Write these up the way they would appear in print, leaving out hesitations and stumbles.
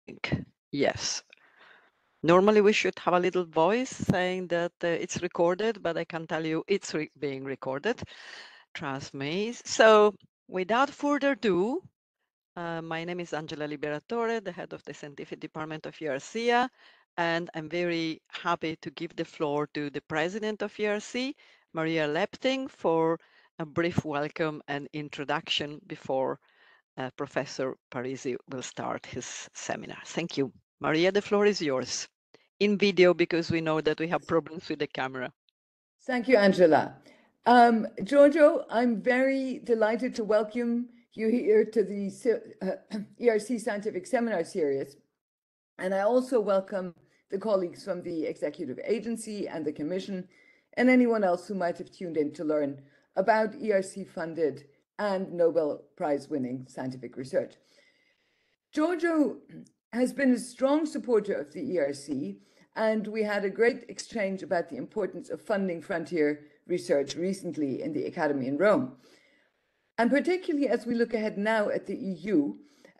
Yes. Normally, we should have a little voice saying that it's recorded, but I can tell you it's being recorded. Trust me. So, without further ado, my name is Angela Liberatore, the head of the scientific department of ERCIA, and I'm very happy to give the floor to the president of ERC, Maria Lepting, for a brief welcome and introduction before Professor Parisi will start his seminar. Thank you. Maria, the floor is yours. In video, because we know that we have problems with the camera. Thank you, Angela. Giorgio, I'm very delighted to welcome you here to the ERC Scientific Seminar Series. And I also welcome the colleagues from the Executive Agency and the Commission and anyone else who might have tuned in to learn about ERC-funded and Nobel Prize-winning scientific research. Giorgio has been a strong supporter of the ERC, and we had a great exchange about the importance of funding frontier research recently in the Academy in Rome. And particularly as we look ahead now at the EU,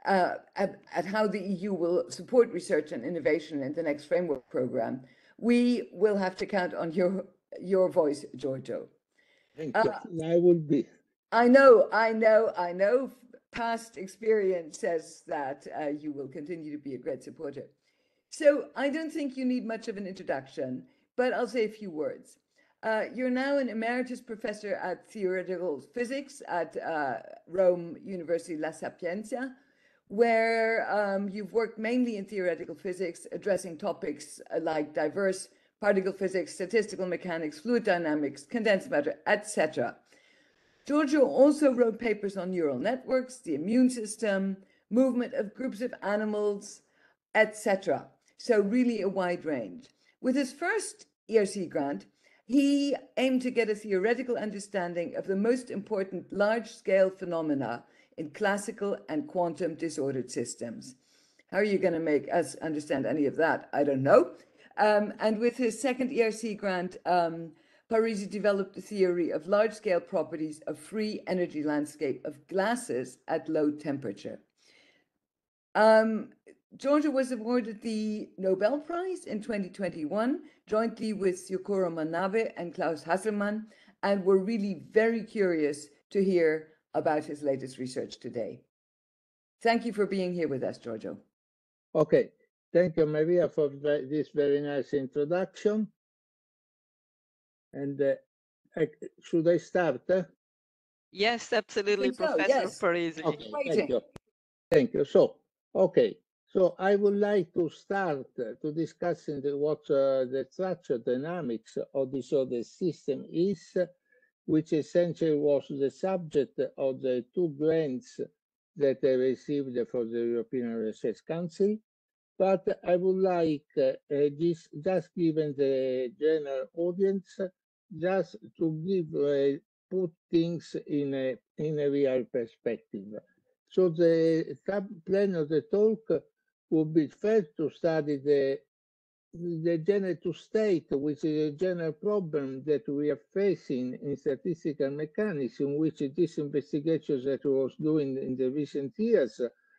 at how the EU will support research and innovation in the next framework program, we will have to count on your voice, Giorgio. Thank you. I will be. I know. Past experience says that you will continue to be a great supporter. So I don't think you need much of an introduction, but I'll say a few words. You're now an emeritus professor at theoretical physics at Rome University La Sapienza, where you've worked mainly in theoretical physics, addressing topics like diverse particle physics, statistical mechanics, fluid dynamics, condensed matter, etc. Giorgio also wrote papers on neural networks, the immune system, movement of groups of animals, etc. So really a wide range. With his first ERC grant, he aimed to get a theoretical understanding of the most important large-scale phenomena in classical and quantum disordered systems. How are you going to make us understand any of that? I don't know. And with his second ERC grant, Parisi developed the theory of large-scale properties of free energy landscape of glasses at low temperature. Giorgio was awarded the Nobel Prize in 2021, jointly with Yukuro Manabe and Klaus Hasselmann, and we're really very curious to hear about his latest research today. Thank you for being here with us, Giorgio. Okay, thank you, Maria, for this very nice introduction. And should I start? Yes, absolutely, Professor yes. Parisi. Okay, thank you. Thank you. So, okay. So I would like to start to discussing what the structure dynamics of disorder system is, which essentially was the subject of the two grants that I received for the European Research Council. But I would like just given the general audience, just to give put things in a real perspective. So the plan of the talk would be first to study the general to state, which is a general problem that we are facing in statistical mechanics, in which this investigation that was doing in the recent years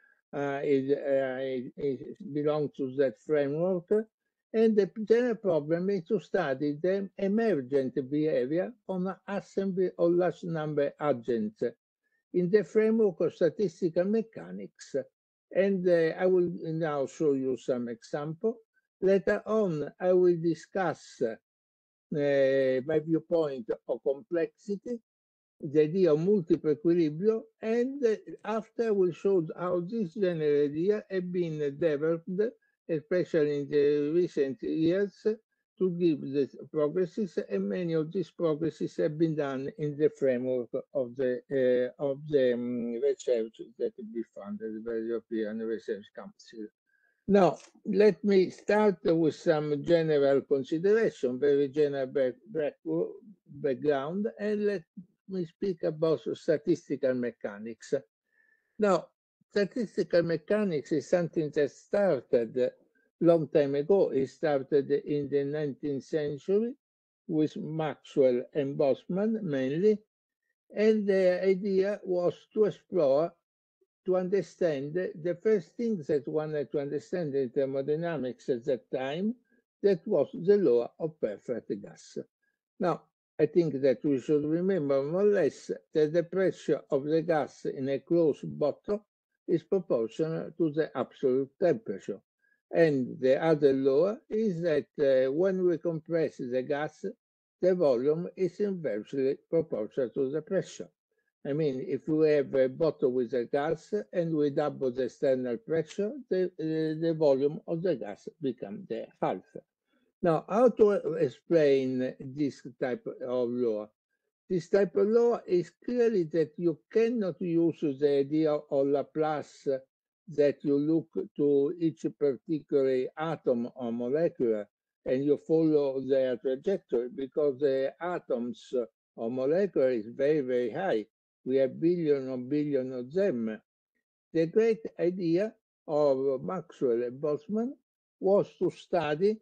it belongs to that framework. And the general problem is to study the emergent behavior on an assembly of large number agents in the framework of statistical mechanics. And I will now show you some example. Later on, I will discuss my viewpoint of complexity, the idea of multiple equilibrium, and after we showed how this general idea has been developed, especially in the recent years, to give the progresses, and many of these progresses have been done in the framework of the research that will be funded by the European Research Council. Now, let me start with some general consideration, very general background, and let me speak about statistical mechanics. Now, statistical mechanics is something that started long time ago. It started in the 19th century with Maxwell and Boltzmann mainly, and the idea was to explore to understand the first things that one had to understand in thermodynamics at that time, that was the law of perfect gas. Now, I think that we should remember more or less that the pressure of the gas in a closed bottle is proportional to the absolute temperature. And the other law is that when we compress the gas, the volume is inversely proportional to the pressure. I mean, if we have a bottle with a gas and we double the external pressure, the volume of the gas becomes the half. Now, how to explain this type of law? This type of law is clearly that you cannot use the idea of Laplace that you look to each particular atom or molecule and you follow their trajectory, because the atoms or molecule is very, very high. We have billion of them. The great idea of Maxwell and Boltzmann was to study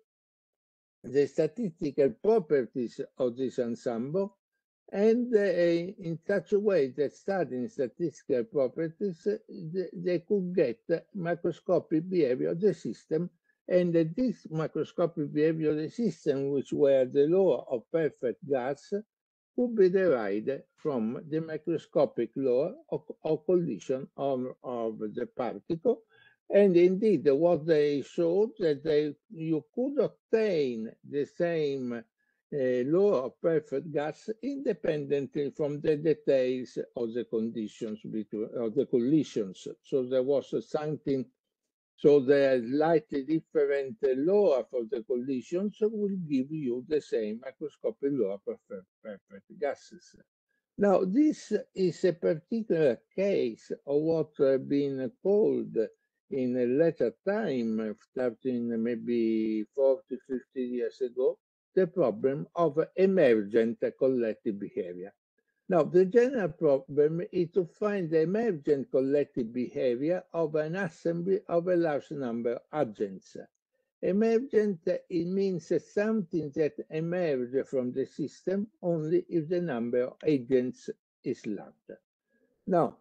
the statistical properties of this ensemble, and in such a way that studying statistical properties, they could get macroscopic behavior of the system, and this macroscopic behavior of the system, which were the law of perfect gas, could be derived from the microscopic law of collision of the particle. And indeed, what they showed that you could obtain the same law of perfect gas independently from the details of the conditions between of the collisions. So there was something. So the slightly different law for the collisions will give you the same macroscopic law for perfect gases. Now, this is a particular case of what has been called in a later time, starting maybe 40, 50 years ago, the problem of emergent collective behavior. Now, the general problem is to find the emergent collective behavior of an assembly of a large number of agents. Emergent, it means something that emerges from the system only if the number of agents is large. Now,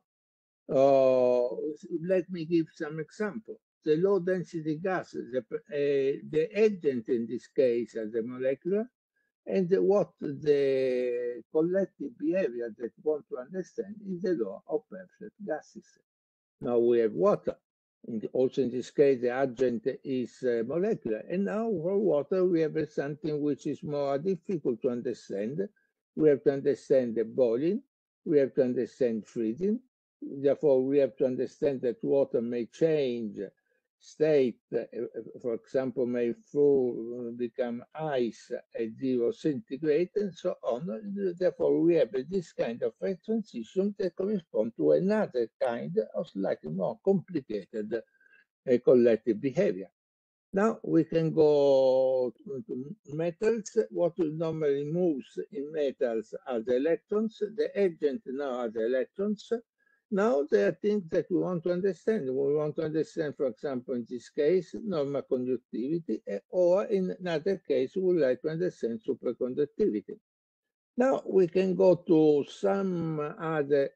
let me give some example. The low density gases, the agent in this case are the molecular, and what the collective behavior that we want to understand is the law of perfect gases. Now we have water. Also in this case, the agent is molecular. And now for water, we have something which is more difficult to understand. We have to understand the boiling. We have to understand freezing. Therefore, we have to understand that water may change state, for example, may become ice at 0 centigrade and so on. Therefore, we have this kind of phase transition that corresponds to another kind of slightly more complicated collective behavior. Now we can go to metals. What normally moves in metals are the electrons. The agent now are the electrons. Now there are things that we want to understand. We want to understand, for example, in this case, normal conductivity, or in another case, we would like to understand superconductivity. Now we can go to some other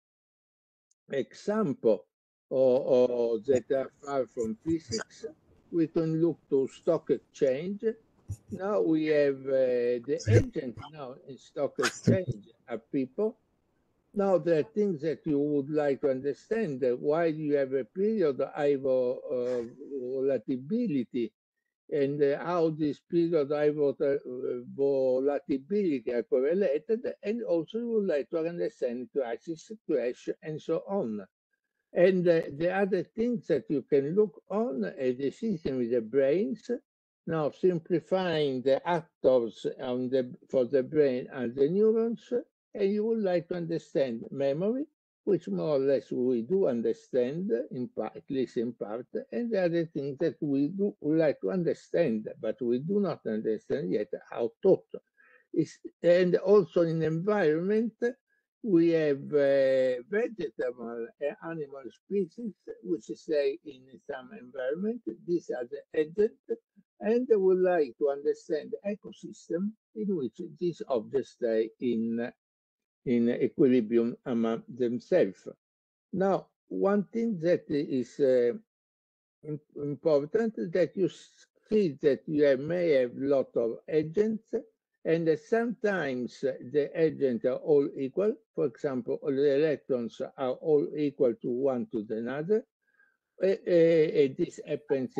example that are far from physics. We can look to stock exchange. Now we have the agent now in stock exchange are people. Now, there are things that you would like to understand. Why you have a period of high volatility, and how this period of high volatility are correlated, and also you would like to understand crisis, crash, and so on. And the other things that you can look on is the system with the brains. Now, simplifying the actors for the brain and the neurons, and you would like to understand memory, which more or less we do understand, in part, at least in part, and the other things that we like to understand, but we do not understand yet how thought is. And also in environment, we have vegetable animal species, which stay in some environment. These are the agents, and we would like to understand the ecosystem in which these objects stay in equilibrium among themselves. Now, one thing that is important is that you see that you may have a lot of agents, and sometimes the agents are all equal. For example, the electrons are all equal to one to another. This happens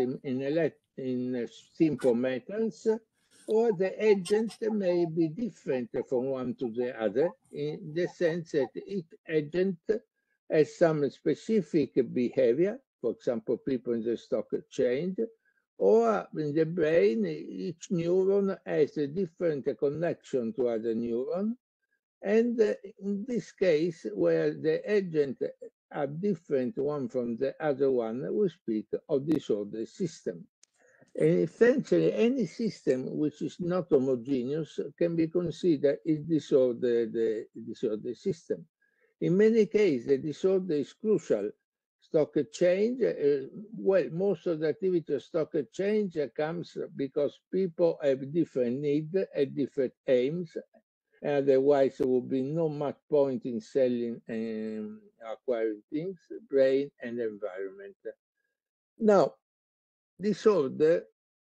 in simple metals, or the agent may be different from one to the other, in the sense that each agent has some specific behavior. For example, people in the stock exchange, or in the brain, each neuron has a different connection to other neuron. And in this case, where the agent are different one from the other one, we speak of disordered system. And essentially, any system which is not homogeneous can be considered a disordered system. In many cases, the disorder is crucial. Stock exchange, well, most of the activity of stock exchange comes because people have different needs and different aims. Otherwise, there would be no much point in selling and acquiring things, brain and environment. Now, disorder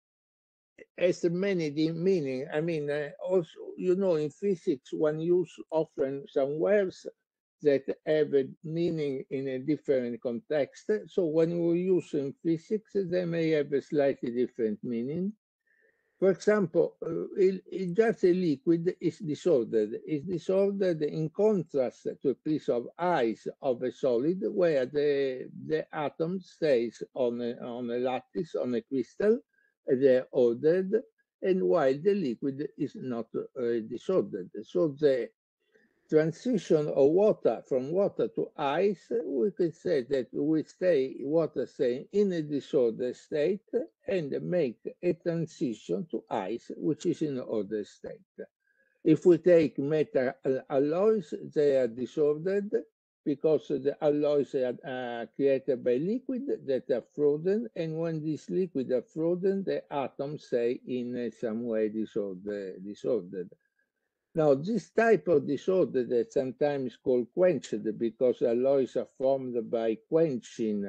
has many meaning. I mean, also, you know, in physics, one use often some words that have a meaning in a different context. So when we use in physics, they may have a slightly different meaning. For example, just a liquid is disordered. It's disordered in contrast to a piece of ice of a solid, where the atom stays on a lattice, on a crystal, they're ordered, and while the liquid is not disordered. So the transition of water from water to ice, we could say that water stay in a disordered state and make a transition to ice, which is in ordered state. If we take metal alloys, they are disordered because the alloys are created by liquid that are frozen, and when these liquids are frozen, the atoms stay in some way disordered. Now, this type of disorder that's sometimes called quenched because alloys are formed by quenching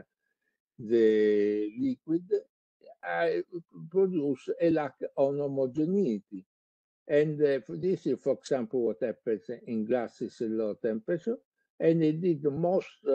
the liquid, produce a lack of homogeneity. And this is, for example, what happens in glasses at low temperature. And indeed, most of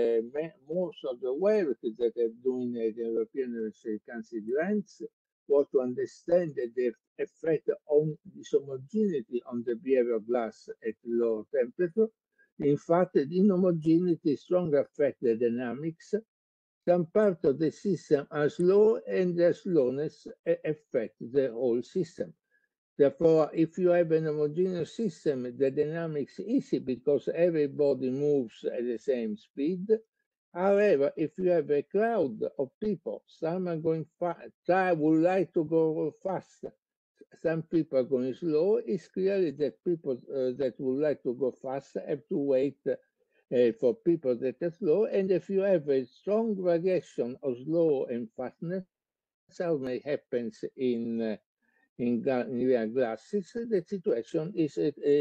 the work that they're doing at the European University Council grants was to understand the effect on this homogeneity on the behavior of glass at low temperature. In fact, the inhomogeneity strongly affects the dynamics. Some parts of the system are slow, and their slowness affects the whole system. Therefore, if you have an homogeneous system, the dynamics is easy because everybody moves at the same speed. However, if you have a crowd of people, some are going fast, would like to go faster, some people are going slow, it's clearly that people that would like to go faster have to wait for people that are slow. And if you have a strong variation of slow and fastness, as may happens in glasses, the situation is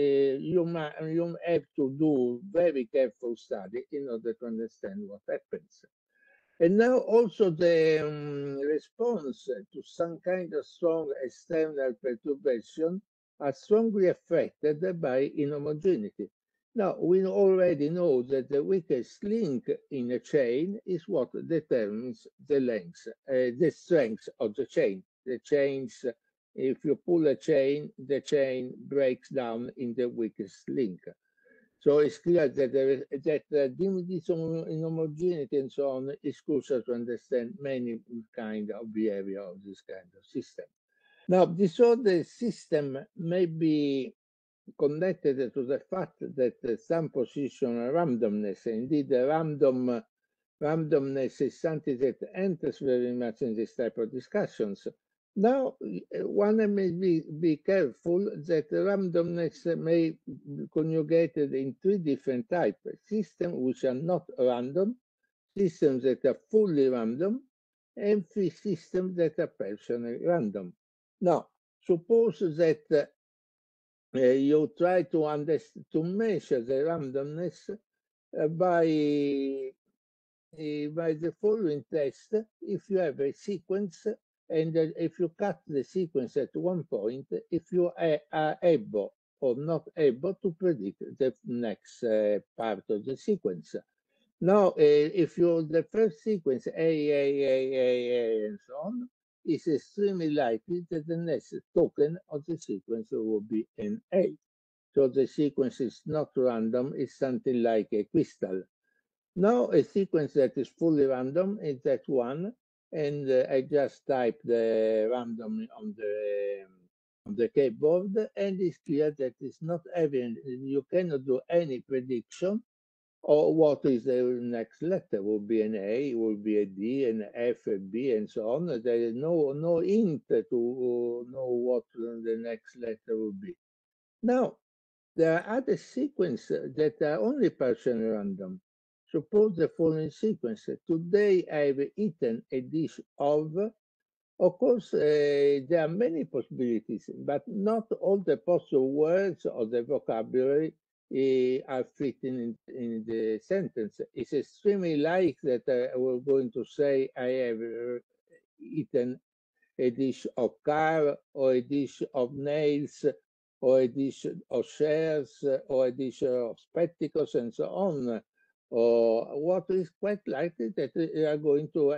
you have to do very careful study in order to understand what happens. And now also the response to some kind of strong external perturbation are strongly affected by inhomogeneity. Now, we already know that the weakest link in a chain is what determines the length, the strength of the chain. The chains, if you pull a chain, the chain breaks down in the weakest link. So it's clear that this inhomogeneity and so on is crucial to understand many kind of behavior of this kind of system. Now, disordered system may be connected to the fact that some position randomness, indeed the randomness is something that enters very much in this type of discussions. Now, one may be careful that randomness may be conjugated in three different types: systems which are not random, systems that are fully random, and systems that are partially random. Now, suppose that you try to measure the randomness by by the following test. If you have a sequence and if you cut the sequence at one point, if you are able or not able to predict the next part of the sequence. Now, if the first sequence A, and so on, it's extremely likely that the next token of the sequence will be an A. So the sequence is not random, it's something like a crystal. Now, a sequence that is fully random is that one, and I just type the random on the keyboard, and it's clear that it's not having, you cannot do any prediction or what is the next letter. Will be an A, will be a D, an F, a B, and so on. There is no hint to know what the next letter will be. Now, there are other sequences that are only partially random. Suppose the following sequence. Today I have eaten a dish of course, there are many possibilities, but not all the possible words or the vocabulary are fitting in the sentence. It's extremely likely that we're going to say, I have eaten a dish of car, or a dish of nails, or a dish of shares, or a dish of spectacles, and so on. Or what is quite likely that they are going to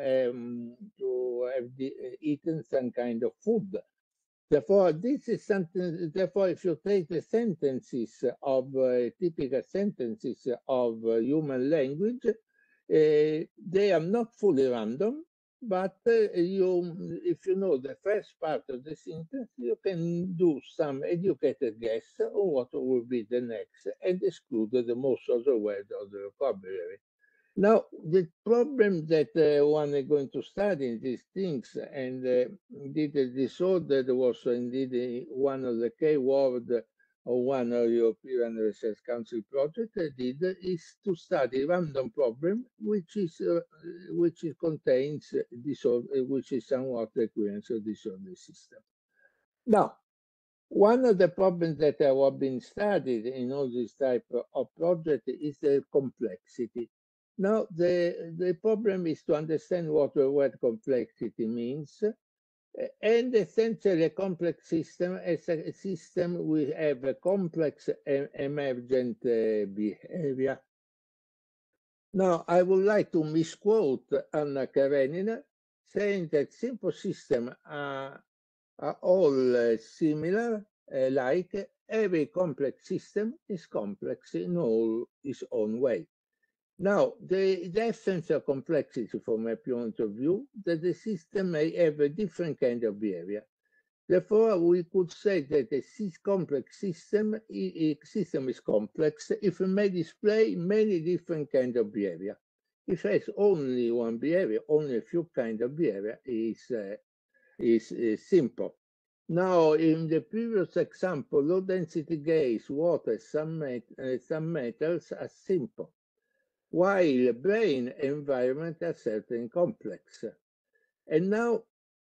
have eaten some kind of food. Therefore, this is something. Therefore, if you take the sentences of typical sentences of human language, they are not fully random. But if you know the first part of the sentence, you can do some educated guess on what will be the next and exclude the most other words of the vocabulary. Now, the problem that one is going to study in these things, and indeed the disorder was indeed one of the key words of one of European Research Council project did, is to study random problem, which contains disorder, which is somewhat the equivalence of disorder system. Now, one of the problems that have been studied in all this type of project is the complexity. Now, the problem is to understand what the word complexity means. And essentially, a complex system is a system we have a complex emergent behavior. Now, I would like to misquote Anna Karenina, saying that simple systems are all similar, like every complex system is complex in all its own way. Now, the essence of complexity from my point of view, that the system may have a different kind of behavior. Therefore, we could say that a complex system is complex if it may display many different kinds of behavior. If it has only one behavior, only a few kinds of behavior is simple. Now, in the previous example, low-density gas, water, some metals are simple, while brain environment are certainly complex. And now,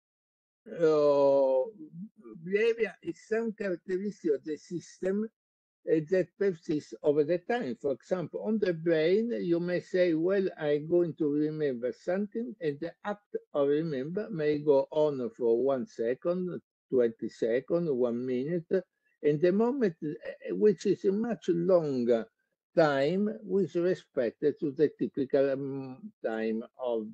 behavior is some characteristic of the system that persists over the time. For example, on the brain, you may say, well, I'm going to remember something, and the act of remember may go on for 1 second, 20 seconds, 1 minute, and the moment, which is a much longer time with respect to the typical time of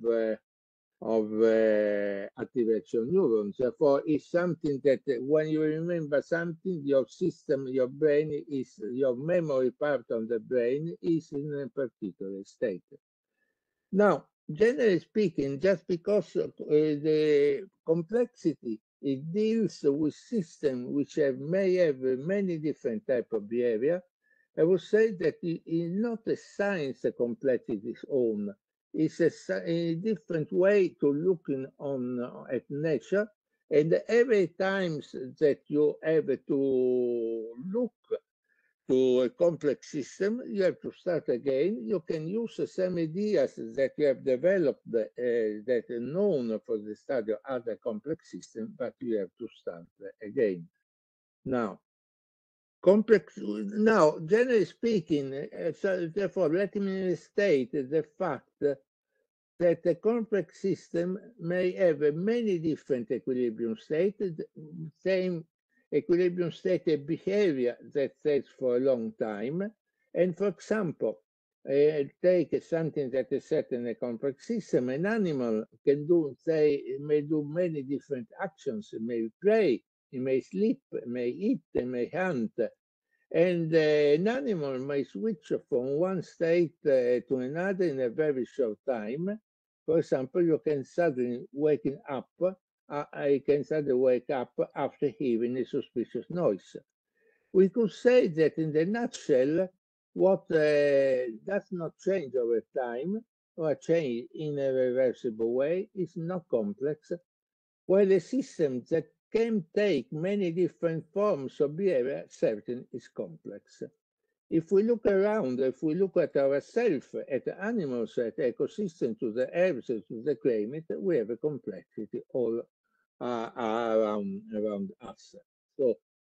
activation neurons. Therefore, it's something that when you remember something, your system, your brain is, your memory part of the brain is in a particular state. Now, generally speaking, just because the complexity, it deals with systems which may have many different types of behavior, I would say that it is not a science complexity own. It's a different way to looking at nature, and every time that you have to look to a complex system, you have to start again. You can use the same ideas that you have developed that are known for the study of other complex systems, but you have to start again. Now, generally speaking, so therefore, let me state the fact that a complex system may have many different equilibrium states, same equilibrium state and behavior that stays for a long time. And for example, take something that is set in a complex system, an animal can do, say, may do many different actions. It may play, it may sleep, it may eat, it may hunt. And an animal may switch from one state to another in a very short time. For example, you can suddenly waking up. I can suddenly wake up after hearing a suspicious noise. We could say that in the nutshell, what does not change over time or change in a reversible way is not complex, while a system that can take many different forms of behavior certainly is complex. If we look around, if we look at ourselves, at animals, at ecosystems, to the herbs, to the climate, we have a complexity all around us. So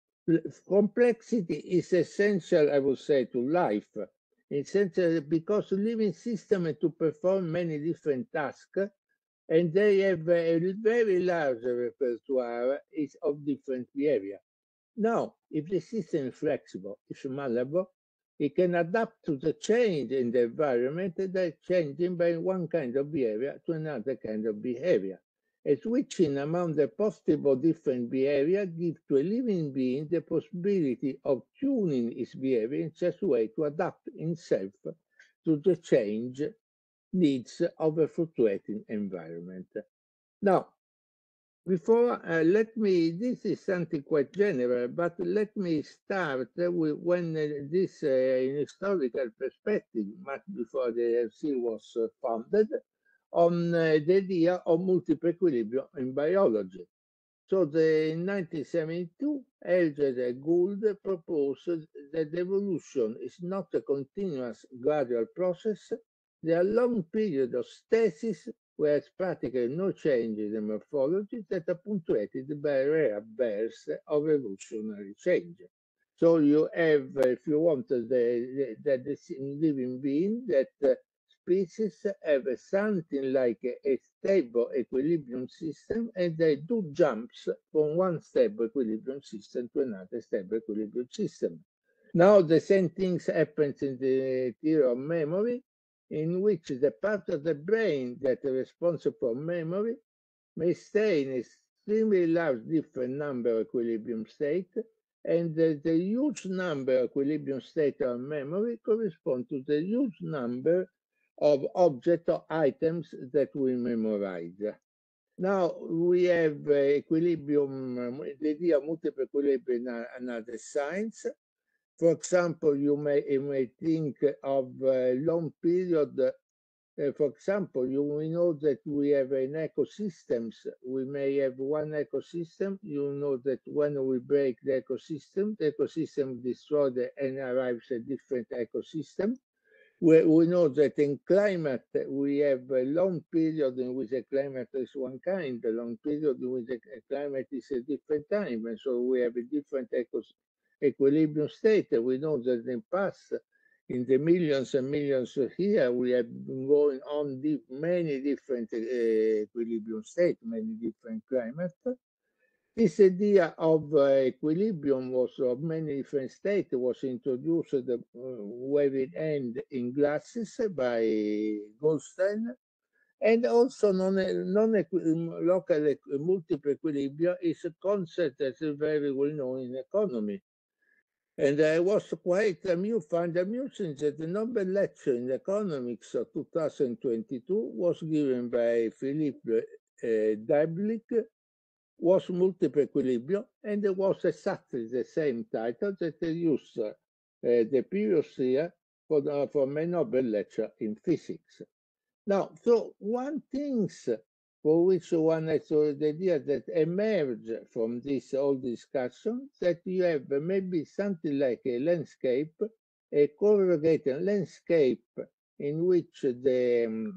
complexity is essential, I would say, to life. Essential because living systems to perform many different tasks, and they have a very large repertoire of different behavior. Now, if the system is flexible, it's malleable, it can adapt to the change in the environment that changing by one kind of behavior to another kind of behavior. A switching among the possible different behavior gives to a living being the possibility of tuning its behavior in such a way to adapt itself to the change needs of a fluctuating environment. Now, before, this is something quite general, but let me start with when this, in historical perspective, much before the ERC was founded, on the idea of multiple equilibrium in biology. So in 1972, Elgert and Gould proposed that evolution is not a continuous gradual process. There are long periods of stasis where it's practically no changes in morphology that are punctuated by rare bursts of evolutionary change. So you have, if you want, the living being that species have something like a stable equilibrium system, and they do jumps from one stable equilibrium system to another stable equilibrium system. Now the same things happens in the theory of memory, in which the part of the brain that is responsible for memory may stay in extremely large different number of equilibrium states, and the huge number of equilibrium states of memory correspond to the huge number of objects or items that we memorize. Now we have equilibrium, the idea of multiple equilibrium in another science. For example, you may think of a long period. For example, we know that we have an ecosystems. We may have one ecosystem. You know that when we break the ecosystem destroys and arrives a different ecosystem. We know that in climate, we have a long period in which the climate is one kind, a long period in which the climate is a different time. And so we have a different equilibrium state. We know that in the past, in the millions and millions of years, we have been going on many different equilibrium states, many different climates. This idea of equilibrium was of many different states was introduced at the waving end in glasses by Goldstein, and also local multiple equilibria is a concept that is very well known in economy. And I was quite found amusing that the Nobel lecture in economics of 2022 was given by Philippe Dybvig, was multiple equilibrium, and it was exactly the same title that they used the previous year for my Nobel lecture in physics. Now, so one thing for which one has the idea that emerge from this whole discussion, that you have maybe something like a landscape, a corrugated landscape in which the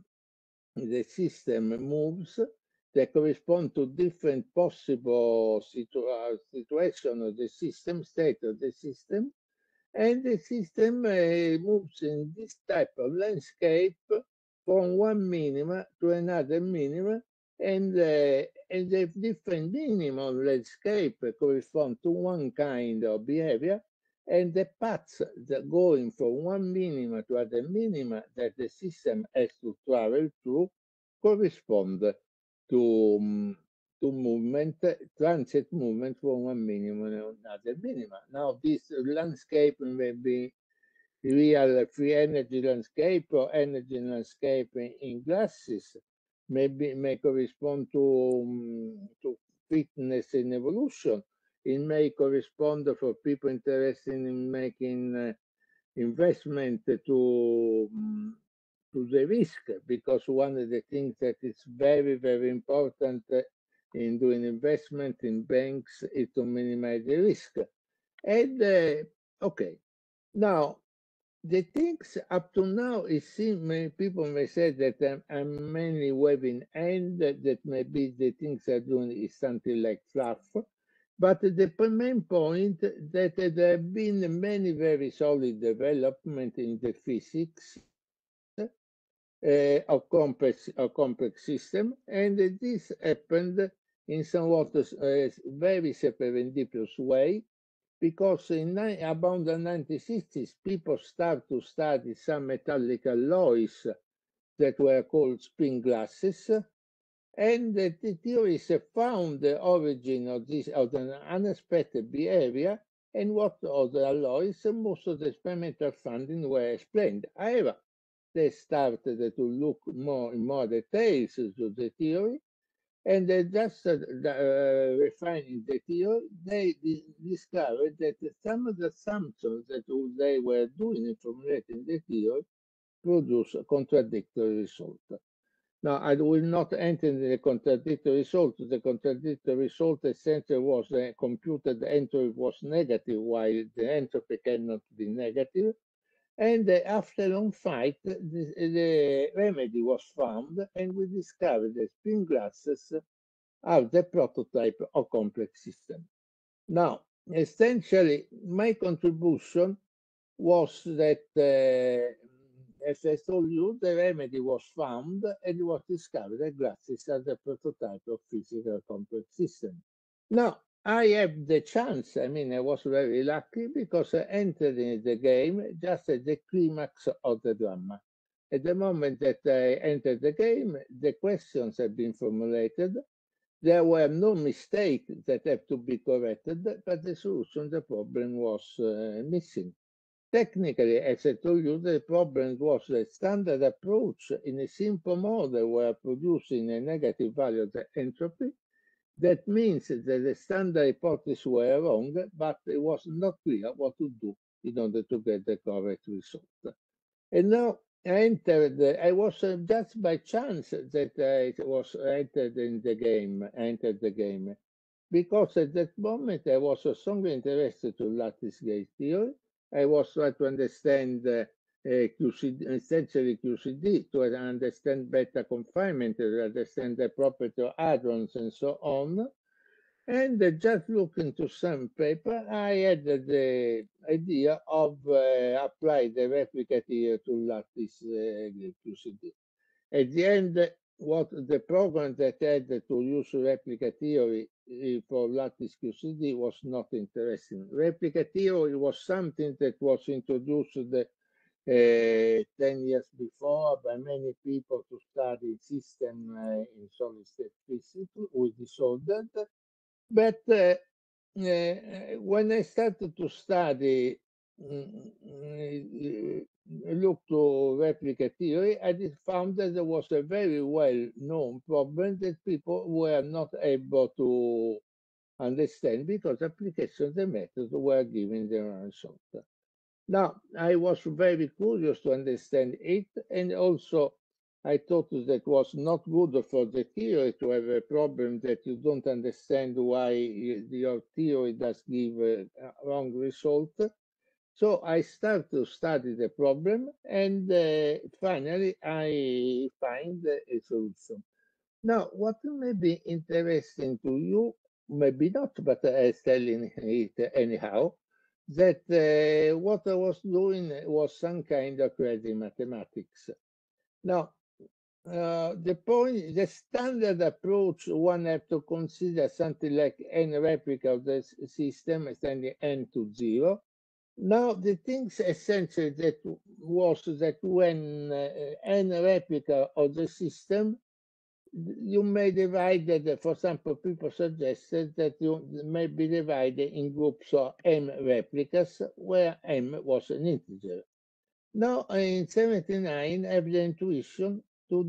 system moves, that correspond to different possible situation of the system, state of the system, and the system moves in this type of landscape from one minima to another minima, and the different minima on landscape correspond to one kind of behavior, and the paths that going from one minima to other minima that the system has to travel through correspond to movement, transit movement from one minimum to another minima. Now, this landscape may be real free energy landscape or energy landscape in glasses, may correspond to fitness in evolution. It may correspond for people interested in making investment to the risk, because one of the things that is very, very important in doing investment in banks is to minimize the risk. And okay, now the things up to now, it seems many people may say that I'm mainly waving hand, that maybe the things I'm doing is something like fluff. But the main point that there have been many very solid development in the physics of complex system, and this happened in somewhat very serendipitous way, because in about the 1960s, people start to study some metallic alloys that were called spin glasses, and the theorists found the origin of this of an unexpected behavior, and what other alloys, most of the experimental findings were explained. However, they started to look in more details to the theory, and they just refining the theory, they discovered that some of the assumptions that they were doing in formulating the theory produce a contradictory result. Now, I will not enter in the contradictory result. The contradictory result essentially was the computed entropy was negative, while the entropy cannot be negative. And after a long fight, the remedy was found, and we discovered that spin glasses are the prototype of complex system. Now, essentially, my contribution was that, as I told you, the remedy was found, and it was discovered that glasses are the prototype of physical complex system. Now, I have the chance, I mean, I was very lucky because I entered in the game just at the climax of the drama. At the moment that I entered the game, the questions had been formulated. There were no mistakes that have to be corrected, but the solution, the problem was missing. Technically, as I told you, the problem was the standard approach in a simple model were producing a negative value of the entropy. That means that the standard hypotheses were wrong, but it was not clear what to do in order to get the correct result. And now I was just by chance that I was entered the game, because at that moment I was strongly interested to lattice gate theory. I was trying to understand QCD, essentially QCD, to understand beta confinement, to understand the property of hadrons and so on. And just looking to some paper, I had the idea of apply the replica theory to lattice QCD. At the end, what the program that had to use replica theory for lattice QCD was not interesting. Replica theory was something that was introduced 10 years before by many people to study system in solid state physics with disordered. But when I started to study, look to replica theory, I found that there was a very well-known problem that people were not able to understand because applications of the method were giving the wrong result. Now, I was very curious to understand it, and also I thought that was not good for the theory to have a problem that you don't understand why your theory does give a wrong result. So I start to study the problem, and finally I find a solution. Now, what may be interesting to you, maybe not, but I'm telling it anyhow, that what I was doing was some kind of crazy mathematics. Now, the standard approach, one have to consider something like n replica of the system, extending n to 0. Now, the things essentially that was that when n replica of the system, you may divide it, for example, people suggested that you may be divided in groups of m replicas, where m was an integer. Now, in 79, I have the intuition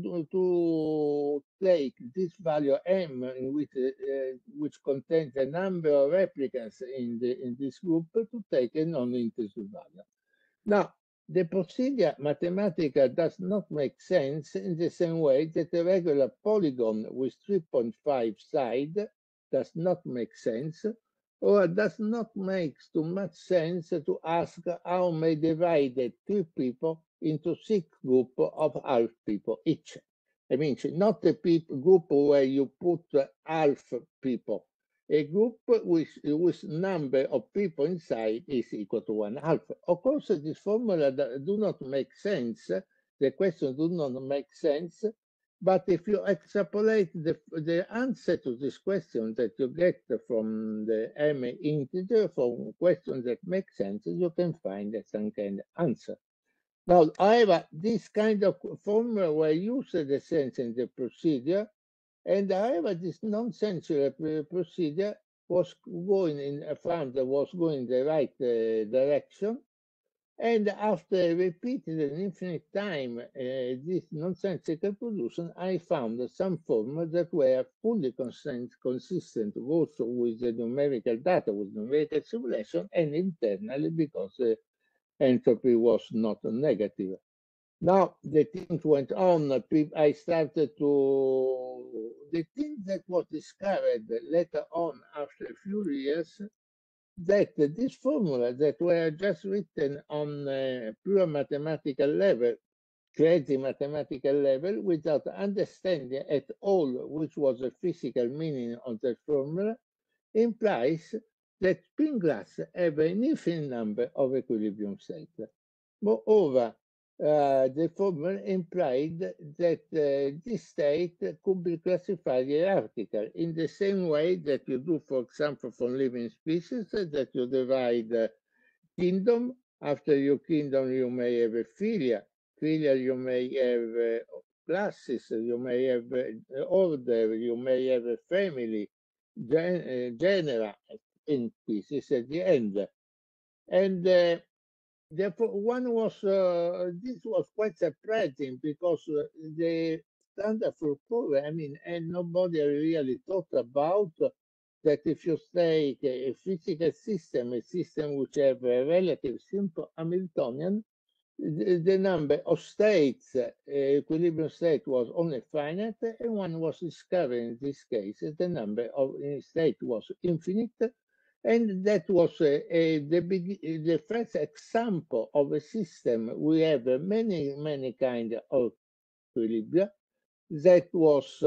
to take this value m, in which contains a number of replicas in this group, to take a non-integer value. Now, the procedure mathematical does not make sense in the same way that a regular polygon with 3.5 sides does not make sense, or does not make too much sense to ask how may divide 3 people into 6 groups of half people each. I mean, not a group where you put half people. A group with number of people inside is equal to 1/2. Of course, this formula do not make sense. The question do not make sense. But if you extrapolate the answer to this question that you get from the m integer, from questions that make sense, you can find some kind of answer. Now, however, this kind of formula were used in the sense in the procedure, and however, this nonsensical procedure was going in the right direction. And after repeated an infinite time this nonsensical production, I found some formulas that were fully consistent also with the numerical data, with numerical simulation, and internally because entropy was not negative. Now the things went on. I started to the thing that was discovered later on after a few years, that this formula that were just written on pure mathematical level, crazy mathematical level, without understanding at all which was the physical meaning of that formula, implies that spin glass have an infinite number of equilibrium states. Moreover, the formula implied that this state could be classified hierarchical in the same way that you do, for example, from living species, that you divide kingdom. After your kingdom, you may have a philia. Philia, you may have classes, you may have order, you may have a family, genera in species at the end. And therefore, this was quite surprising because the standard for Fourier, I mean, and nobody really thought about that if you take a physical system, a system which have a relative simple Hamiltonian, the number of states, equilibrium state was only finite, and one was discovered in this case, the number of state was infinite. And that was the first example of a system. We have many kind of equilibria that was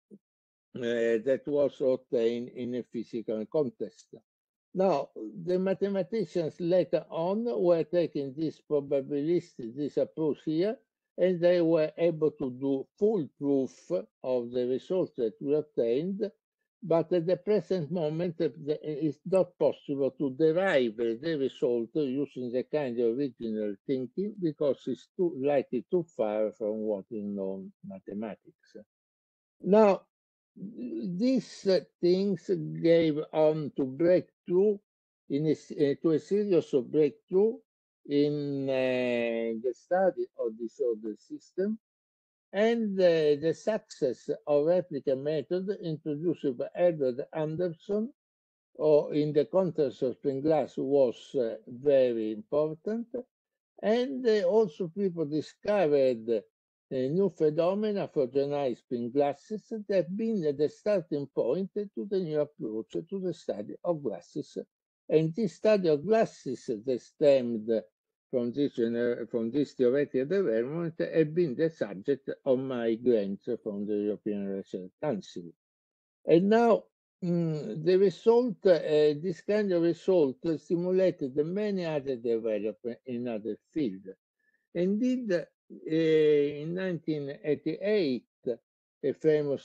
obtained in a physical context. Now, the mathematicians later on were taking this probabilistic, this approach here, and they were able to do full proof of the results that we obtained. But at the present moment, it's not possible to derive the result using the kind of original thinking because it's likely too far from what is known mathematics. Now, these things gave on to breakthrough to a series of breakthrough in the study of this order system, and the success of replica method introduced by Edward Anderson or in the context of spin glass was very important. And also people discovered new phenomena for generalized spin glasses that have been the starting point to the new approach to the study of glasses. And this study of glasses that stemmed from this theoretical development have been the subject of my grants from the European Research Council. And now the result, this kind of result stimulated many other developments in other fields. Indeed, in 1988, a famous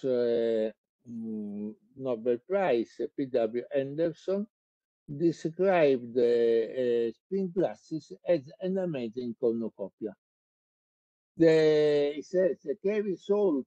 Nobel Prize, P.W. Anderson, described spin glasses as an amazing cornucopia. He says the key result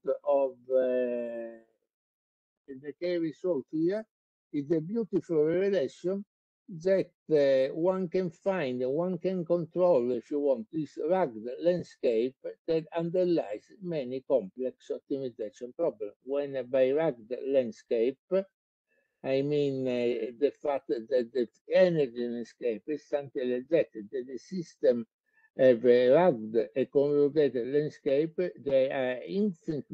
here is a beautiful relation that one can find, one can control, if you want, this rugged landscape that underlies many complex optimization problems. When by rugged landscape, I mean the fact that the energy landscape is something like that the system have a rugged, a conjugated landscape. There are infinite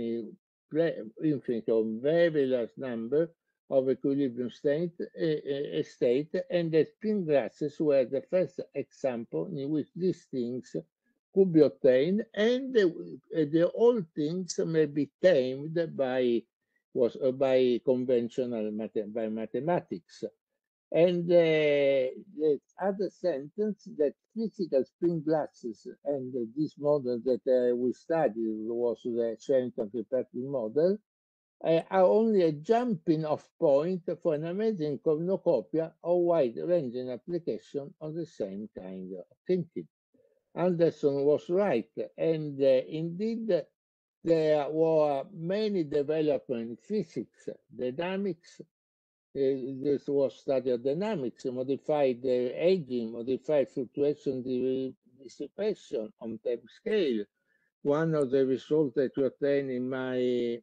or very large number of equilibrium state, and the spin glasses were the first example in which these things could be obtained, and the whole things may be tamed by conventional by mathematics. And the other sentence that physical spin glasses and this model that we studied was the Sherrington-Kirkpatrick model are only a jumping off point for an amazing cornucopia of wide-ranging application of the same kind of thinking. Anderson was right, and indeed there were many developments in physics, dynamics. This was study of dynamics, modified aging, modified fluctuation dissipation on time scale. One of the results that you obtained in my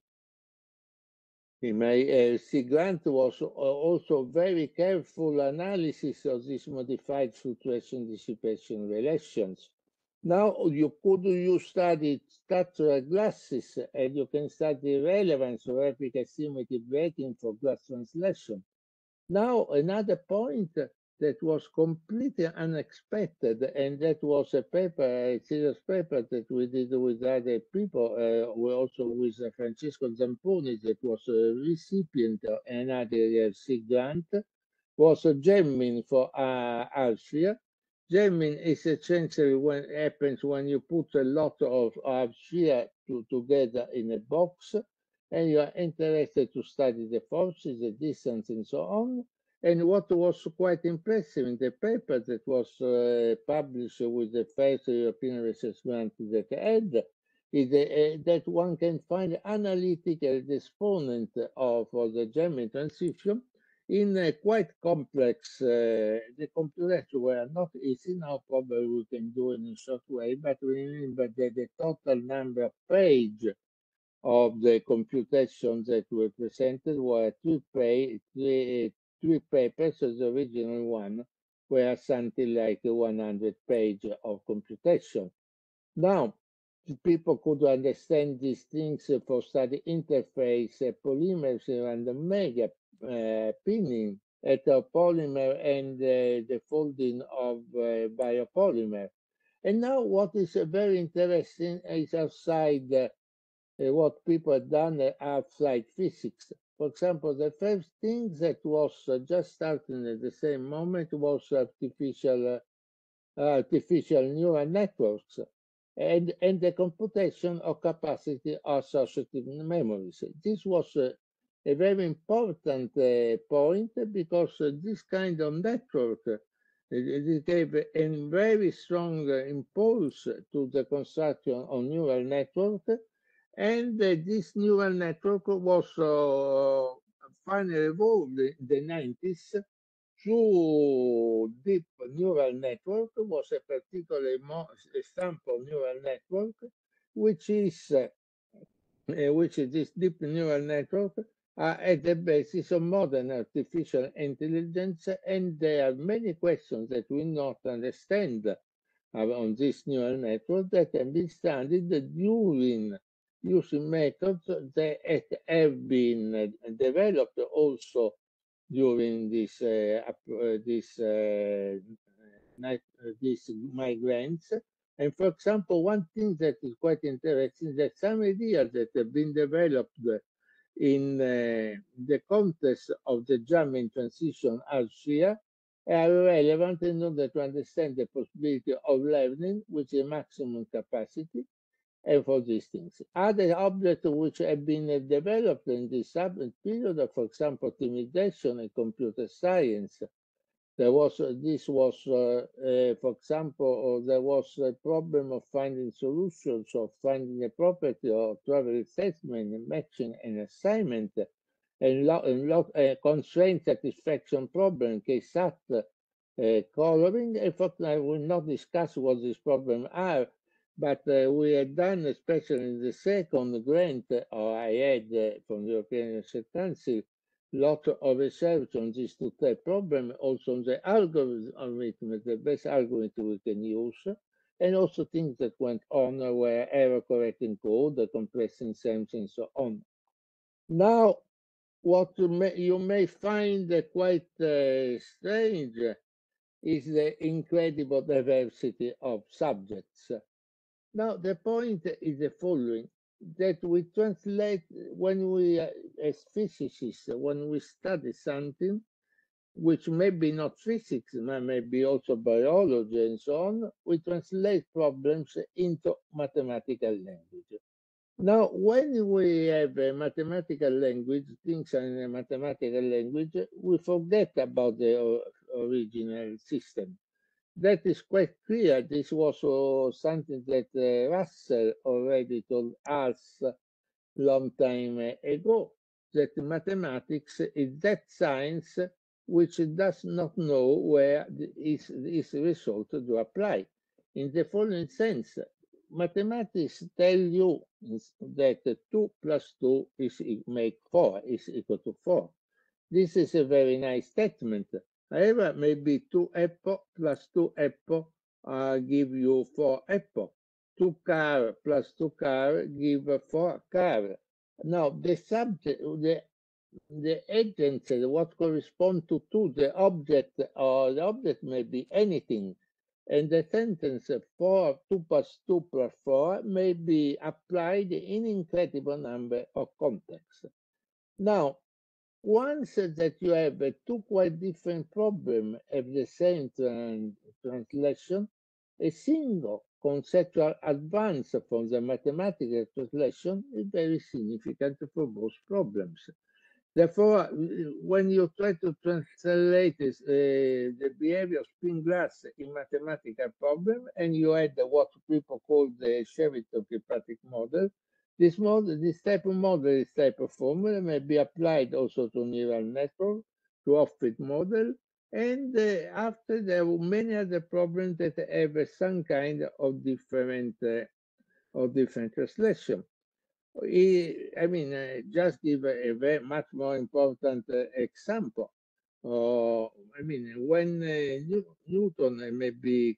C grant was also very careful analysis of this modified fluctuation dissipation relations. Now you study structural glasses, and you can study relevance of replica symmetry breaking for glass translation. Now another point that was completely unexpected, and that was a paper, a serious paper that we did with other people, also with Francesco Zamponi, that was a recipient of another C grant, was a Gemmin for Alshire. Gemmin is essentially what happens when you put a lot of Alshire together in a box, and you are interested to study the forces, the distance, and so on. And what was quite impressive in the paper that was published with the first European research grant that I had is that one can find analytical exponent of the Gemmin transition in a quite complex. The computation were not easy. Now probably we can do it in a short way, but remember that the total number of pages of the computation that were presented were three papers, so the original one were something like 100 pages of computation. Now, people could understand these things for study interface, polymers, and the mega pinning at a polymer and the folding of biopolymer. And now what is very interesting is outside what people have done outside physics. For example, the first thing that was just starting at the same moment was artificial neural networks and the computation of capacity of associative memories. This was a very important point because this kind of network it gave a very strong impulse to the construction of neural network, and this neural network was finally evolved in the 90s through deep neural network. Was a particular example neural network, which is this deep neural network at the basis of modern artificial intelligence, and there are many questions that we not understand on this neural network that can be studied during using methods that have been developed also during this migrants. And for example, one thing that is quite interesting is that some ideas that have been developed in the context of the German transition Alshire are relevant in order to understand the possibility of learning, which is maximum capacity, and for these things. Other objects which have been developed in this subject period are, for example, optimization and computer science. There was, for example, there was a problem of finding solutions, of finding a property or travel assessment, matching and assignment, and constraint satisfaction problem, KSAT, coloring. In fact, I will not discuss what these problems are, but we had done, especially in the second grant, or I had from the European Research Council, lot of research on these two type problem, also on the algorithm, the best algorithm we can use, and also things that went on were error correcting code, the compressing SEMS, and so on. Now, what you may find quite strange is the incredible diversity of subjects. Now, the point is the following, that we translate, when we, as physicists, when we study something, which may be not physics, may be also biology and so on, we translate problems into mathematical language. Now, when we have a mathematical language, things are in a mathematical language, we forget about the original system. That is quite clear. This was something that Russell already told us long time ago, that mathematics is that science which does not know where its result to apply. In the following sense, mathematics tell you that 2 plus 2 is make 4, is equal to 4. This is a very nice statement. However, maybe 2 apple plus 2 apple give you 4 apple. 2 car plus 2 car give 4 car. Now, the subject, the agent, what correspond to 2, the object, or the object may be anything. And the sentence 4, 2 plus 2 plus 4 may be applied in incredible number of contexts. Now, once that you have two quite different problems of the same translation, a single conceptual advance from the mathematical translation is very significant for both problems. Therefore, when you try to translate the behavior of spin glass in mathematical problem, and you add what people call the Sherrington-Kilpatrick model, this type of model, this type of formula may be applied also to neural network, to off-fit model, and after there are many other problems that have some kind of different translation. I mean, just give a very much more important example. I mean, when Newton and maybe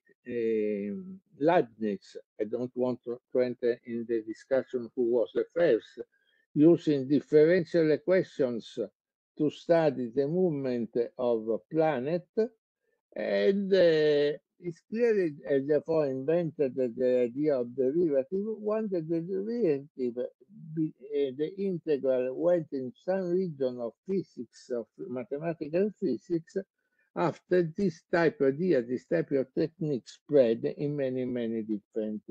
Leibniz, I don't want to enter in the discussion who was the first, using differential equations to study the movement of a planet, and it's clearly therefore invented the idea of derivative. Once the derivative, the integral went in some region of physics, of mathematical physics, after this type of idea, this type of technique spread in many, many different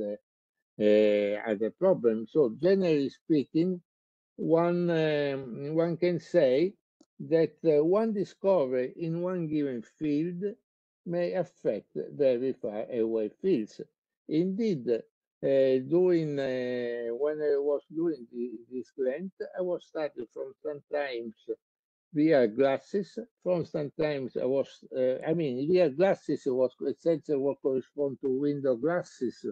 other problems. So generally speaking, one can say that one discovery in one given field may affect very far away fields. Indeed, when I was doing this grant, I was starting from sometimes via glasses, from sometimes I was, via glasses was essentially what correspond to window glasses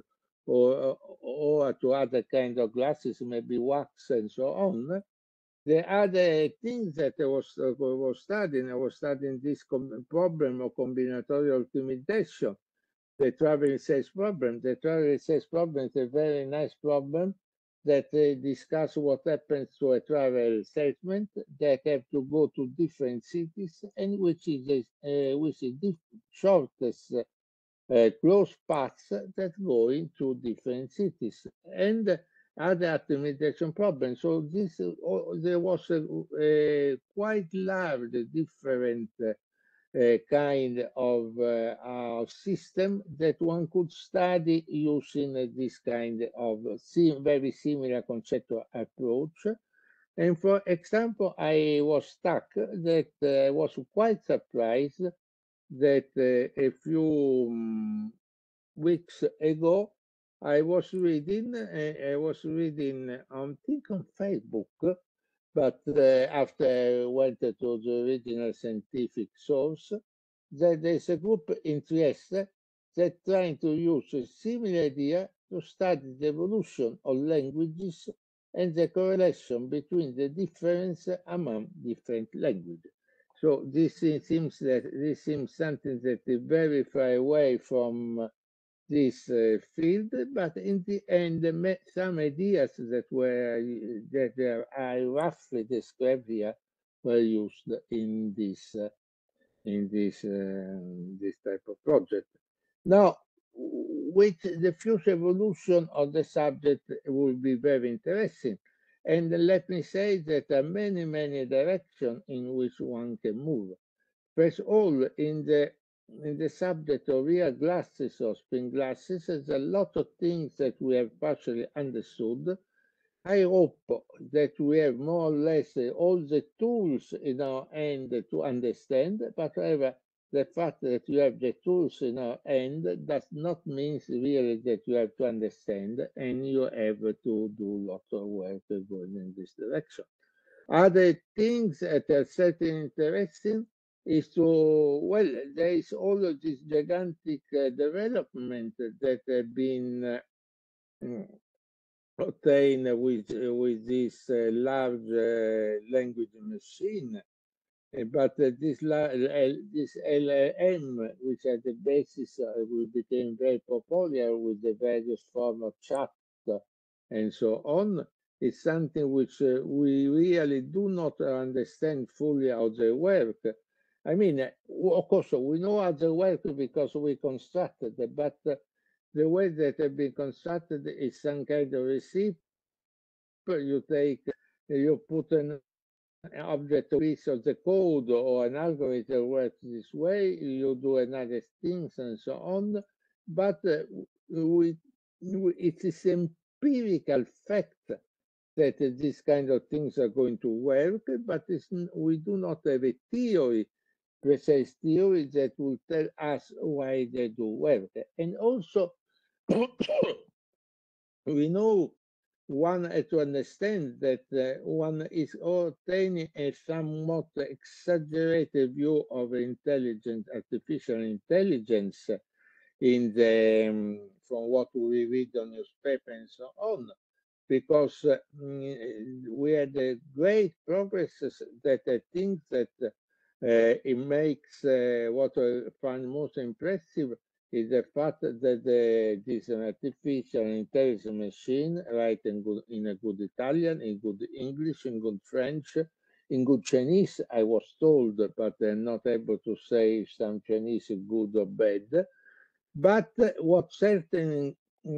or to other kind of glasses, maybe wax and so on. The other things that I was studying this problem of combinatorial optimization, the travel sales problem. The travel sales problem is a very nice problem that discuss what happens to a travel salesman that have to go to different cities, and which is the shortest close paths that go into different cities. And other optimization problems. So this there was a quite large different kind of system that one could study using this kind of very similar conceptual approach. And for example, I was struck that I was quite surprised that a few weeks ago I was reading I think on Facebook, but after I went to the original scientific source, that there's a group in Trieste that trying to use a similar idea to study the evolution of languages and the correlation between the difference among different languages. So this seems something that is very far away from this field, but in the end, some ideas that I roughly described here were used in this this type of project. Now, with the future evolution of the subject will be very interesting. And let me say that there are many directions in which one can move. First of all, in the subject of real glasses or spin glasses, there's a lot of things that we have partially understood. I hope that we have more or less all the tools in our hand to understand, but however, the fact that you have the tools in our hand does not mean really that you have to understand, and you have to do lots of work going in this direction. Other things that are certainly interesting is well, there is all of this gigantic development that have been obtained with this large language machine. But this LLM, which at the basis became very popular with the various form of chat and so on, is something which we really do not understand fully how they work. I mean, of course, we know how they work because we constructed it, but the way that have been constructed is some kind of receipt. You put an object piece of the code or an algorithm works this way, you do another things and so on. But it is empirical fact that these kind of things are going to work, but we do not have a precise theory that will tell us why they do work. And also, we know one has to understand that one is obtaining a somewhat exaggerated view of artificial intelligence in the from what we read on newspaper and so on, because we had great progresses that I think that it makes what I find most impressive is the fact that this artificial intelligence machine write in a good Italian, in good English, in good French, in good Chinese, I was told, but I'm not able to say if some Chinese is good or bad. But what certain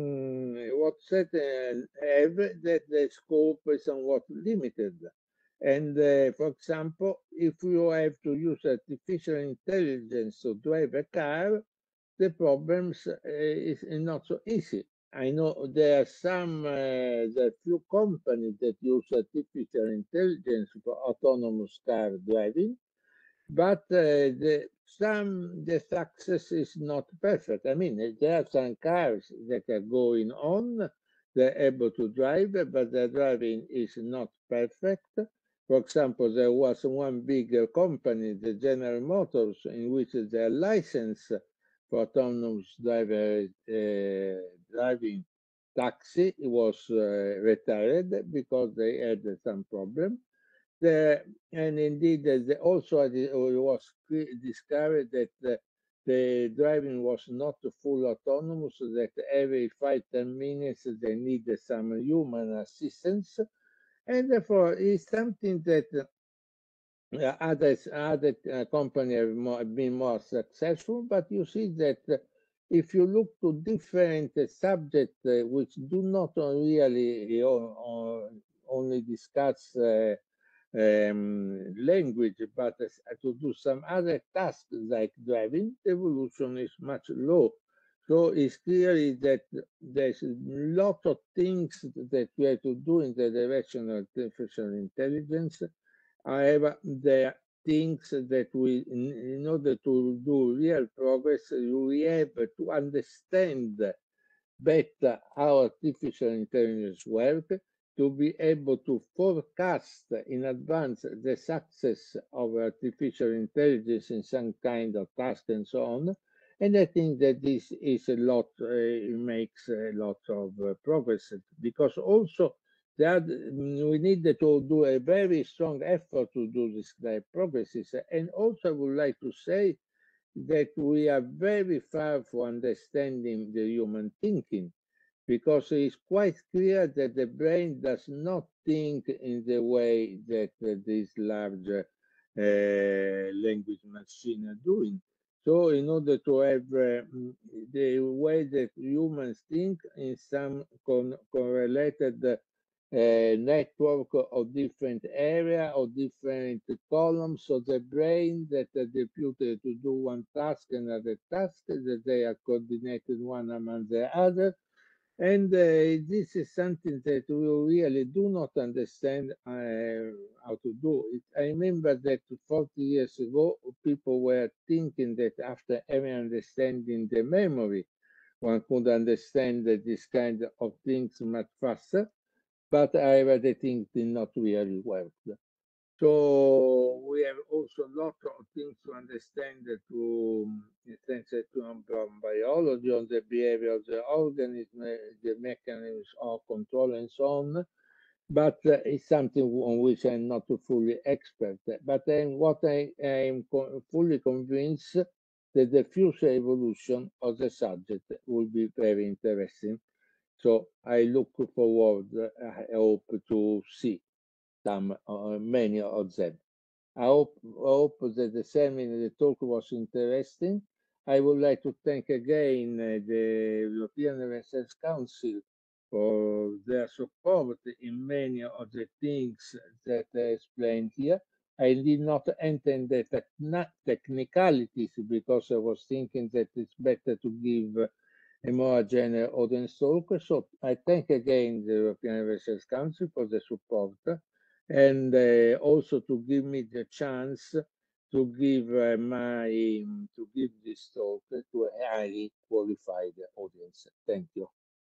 have that the scope is somewhat limited. And for example, if you have to use artificial intelligence to drive a car, the problems is not so easy. I know there are few companies that use artificial intelligence for autonomous car driving, but the success is not perfect. I mean, there are some cars that are going on, they're able to drive, but their driving is not perfect. For example, there was one bigger company, the General Motors, in which their license for autonomous driving taxi was retired because they had some problem. And indeed, also it was discovered that the driving was not full autonomous, so that every 5-10 minutes they need some human assistance. And therefore, it's something that other companies have been more successful. But you see that if you look to different subjects which do not really only discuss language, but to do some other tasks like driving, the evolution is much low. So it's clearly that there's a lot of things that we have to do in the direction of artificial intelligence. However, there are things that we, in order to do real progress, we have to understand better how artificial intelligence works, to be able to forecast in advance the success of artificial intelligence in some kind of task and so on. And I think that this is a lot, makes a lot of progress, because also that we need to do a very strong effort to do this progresses. And also I would like to say that we are very far from understanding the human thinking, because it's quite clear that the brain does not think in the way that these large language machines are doing. So in order to have the way that humans think in some correlated network of different area or different columns of the brain that are deputed to do one task, another task, that they are coordinated one among the other. And this is something that we really do not understand how to do it. I remember that 40 years ago, people were thinking that after having understanding the memory, one could understand this kind of things much faster, but however, the things did not really work. So we have also a lot of things to understand in sense from biology, on the behavior of the organism, the mechanisms of control and so on. But it's something on which I'm not fully expert. But what I am fully convinced that the future evolution of the subject will be very interesting. So I look forward, I hope to see some, many of them. I hope that the seminar, the talk was interesting. I would like to thank again the European Research Council for their support in many of the things that I explained here. I did not enter in the technicalities because I was thinking that it's better to give a more general audience talk. So I thank again the European Research Council for the support, and also to give me the chance to give to give this talk to a highly qualified audience. Thank you.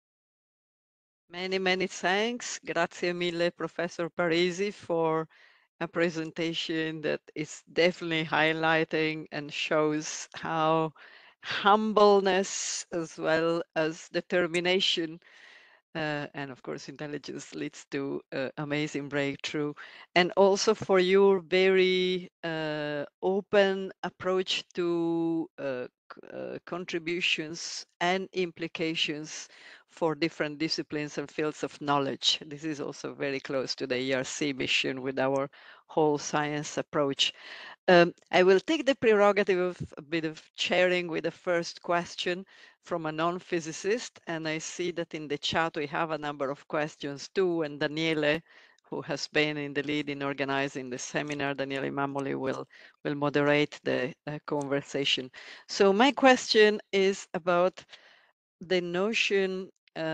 Many, many thanks. Grazie mille, Professor Parisi, for a presentation that is definitely highlighting and shows how humbleness as well as determination and of course intelligence leads to amazing breakthrough, and also for your very open approach to contributions and implications for different disciplines and fields of knowledge. This is also very close to the ERC mission with our whole science approach. I will take the prerogative of a bit of sharing with the first question from a non-physicist, and I see that in the chat we have a number of questions too, and Daniele, who has been in the lead in organizing the seminar, Daniele Mammoli, will moderate the conversation. So my question is about the notion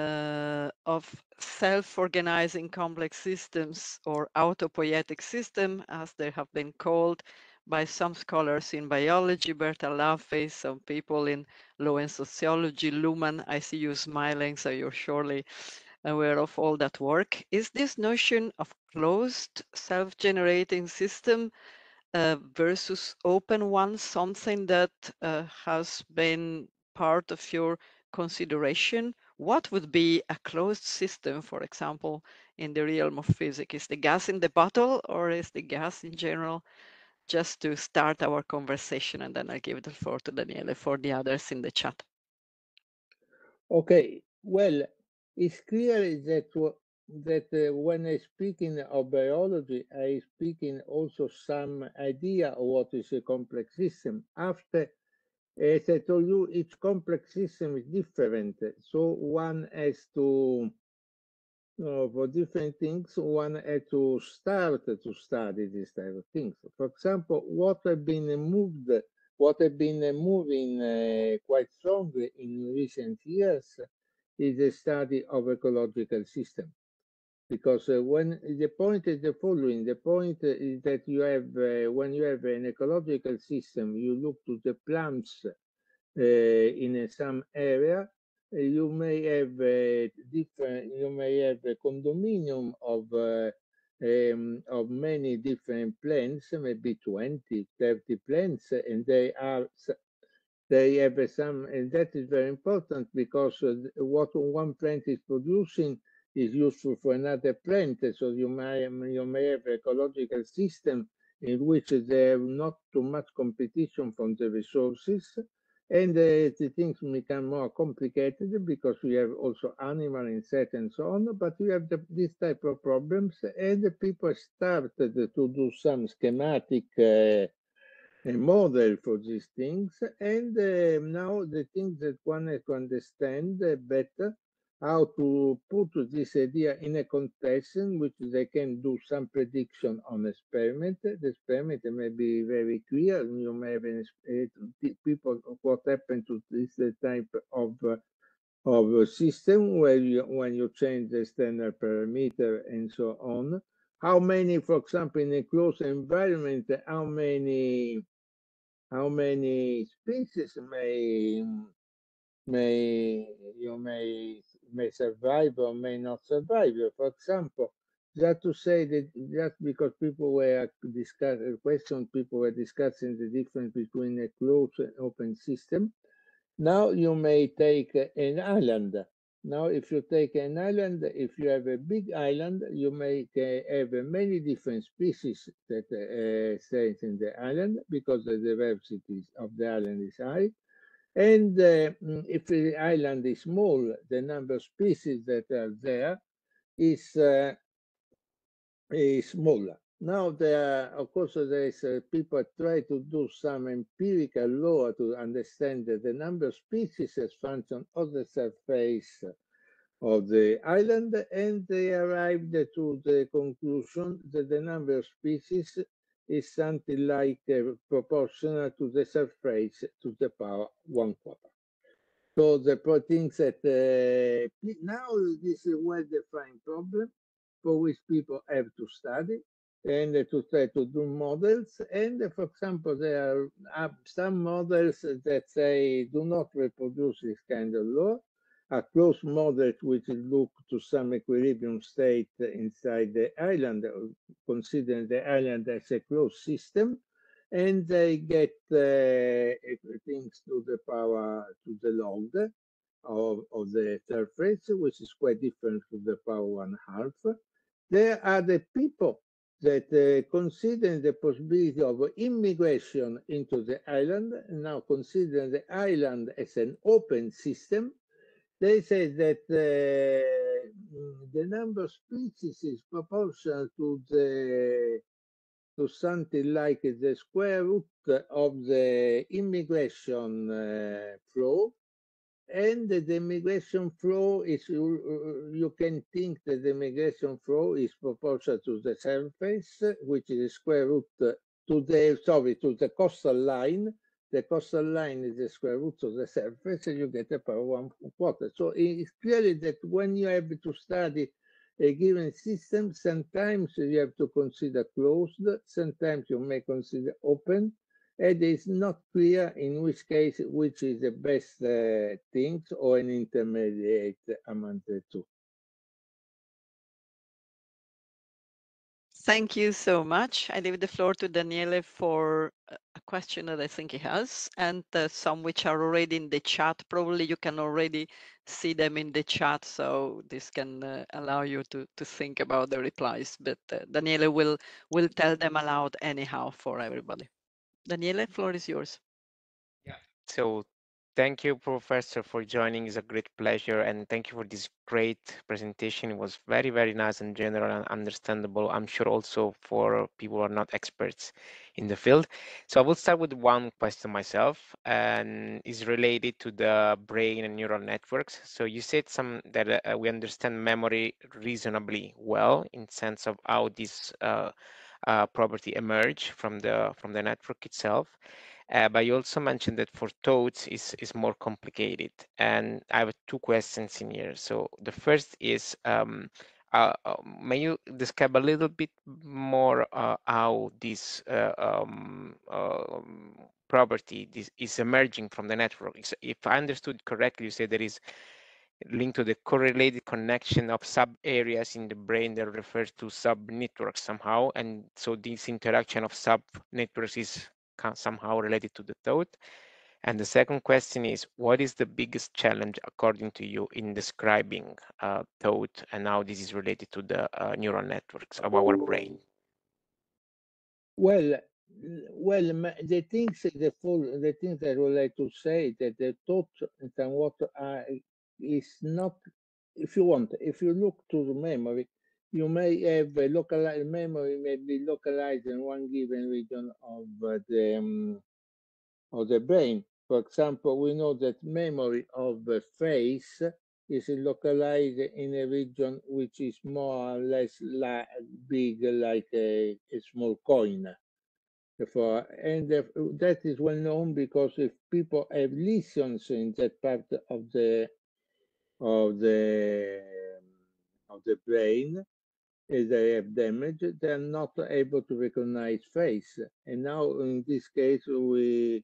of self-organizing complex systems, or autopoietic system, as they have been called by some scholars in biology, Berta Laffey, some people in law and sociology, Luhmann. I see you smiling, so you're surely aware of all that work. Is this notion of closed self-generating system versus open one something that has been part of your consideration? What would be a closed system, for example, in the realm of physics? Is the gas in the bottle, or is the gas in general? Just to start our conversation, and then I'll give the floor to Daniele for the others in the chat. Okay, well, it's clear that when I speaking of biology, I speaking also some idea of what is a complex system. After, as I told you, each complex system is different, so one has to for different things, one had to start to study these type of things. For example, what have been moving quite strongly in recent years is the study of ecological system. Because when the point is the following, the point is that you have, when you have an ecological system, you look to the plants in some area, you may have a condominium of many different plants, maybe 20, 30 plants, and they have some, and that is very important because what one plant is producing is useful for another plant. So you may have ecological system in which there are not too much competition from the resources, and the things become more complicated because we have also animal insects and so on. But we have this type of problems, and the people started to do some schematic a model for these things, and now the things that one has to understand better how to put this idea in a context in which they can do some prediction on experiment. The experiment may be very clear. You may have people what happened to this type of a system where when you change the standard parameter and so on. How many, for example, in a closed environment, how many species may survive or may not survive. For example, just to say that just because people were discussing the difference between a closed and open system. Now you may take an island. Now, if you take an island, if you have a big island, you may have many different species that stay in the island because the diversity of the island is high. And if the island is small, the number of species that are there is smaller. Now, of course, there is people try to do some empirical law to understand that the number of species as function of the surface of the island, and they arrived to the conclusion that the number of species is something like proportional to the surface to the power 1/4. So the things that now this is a well-defined problem for which people have to study and to try to do models. And for example, there are some models that say do not reproduce this kind of law. A closed model which look to some equilibrium state inside the island, considering the island as a closed system, and they get things to the power to the log of the surface, which is quite different from the power 1/2. There are the people that consider the possibility of immigration into the island, now considering the island as an open system. They say that the number of species is proportional to something like the square root of the immigration flow. And the immigration flow is, you can think that the immigration flow is proportional to the surface, which is the square root to the coastal line. The coastal line is the square root of the surface, and you get a power 1/4. So it's clearly that when you have to study a given system, sometimes you have to consider closed, sometimes you may consider open, and it's not clear in which case which is the best things or an intermediate among the two. Thank you so much. I leave the floor to Daniele for a question that I think he has, and some which are already in the chat. Probably you can already see them in the chat, so this can allow you to think about the replies. But Daniele will tell them aloud anyhow for everybody. Daniele, floor is yours. Yeah. So Thank you, Professor, for joining. It's a great pleasure. And thank you for this great presentation. It was very, very nice and general and understandable. I'm sure also for people who are not experts in the field. So I will start with one question myself, and is related to the brain and neural networks. So you said that we understand memory reasonably well in sense of how this property emerge from the network itself. But you also mentioned that for thoughts is more complicated. And I have two questions in here. So the first is, may you describe a little bit more how this property is emerging from the network? If I understood correctly, you said there is linked to the correlated connection of sub areas in the brain that refers to sub networks somehow. And so this interaction of sub networks is somehow related to the thought. And the second question is, what is the biggest challenge according to you in describing thought and how this is related to the neural networks of our brain? Well, the things that I would like to say that the thought and what is not, if you want, if you look to the memory, you may have a localized memory may be localized in one given region of the brain. For example, we know that memory of the face is localized in a region which is more or less big, like a small coin. That is well known because if people have lesions in that part of the brain, if they have damage, they are not able to recognize face. And now, in this case, we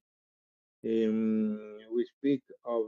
speak of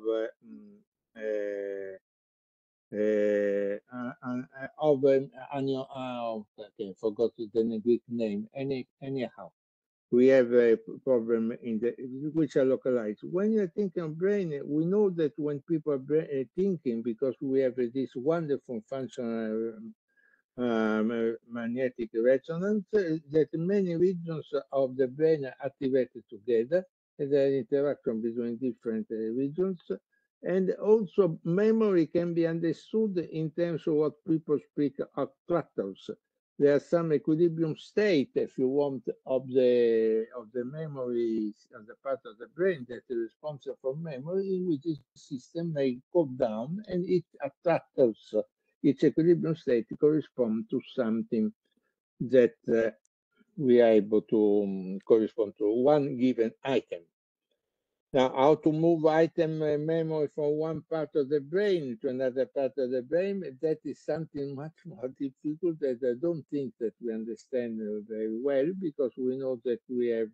okay, forgot the Greek name. Anyhow, we have a problem in the which are localized. When you're thinking of brain, we know that when people are thinking, because we have this wonderful functional magnetic resonance, that many regions of the brain are activated together. There is interaction between different regions. And also memory can be understood in terms of what people speak of clusters. There are some equilibrium state, if you want, of the memory, of the part of the brain that is responsible for memory, in which this system may go down and it attracts each equilibrium state corresponds to something that we are able to correspond to one given item. Now, how to move item memory from one part of the brain to another part of the brain, that is something much more difficult that I don't think that we understand very well, because we know that we have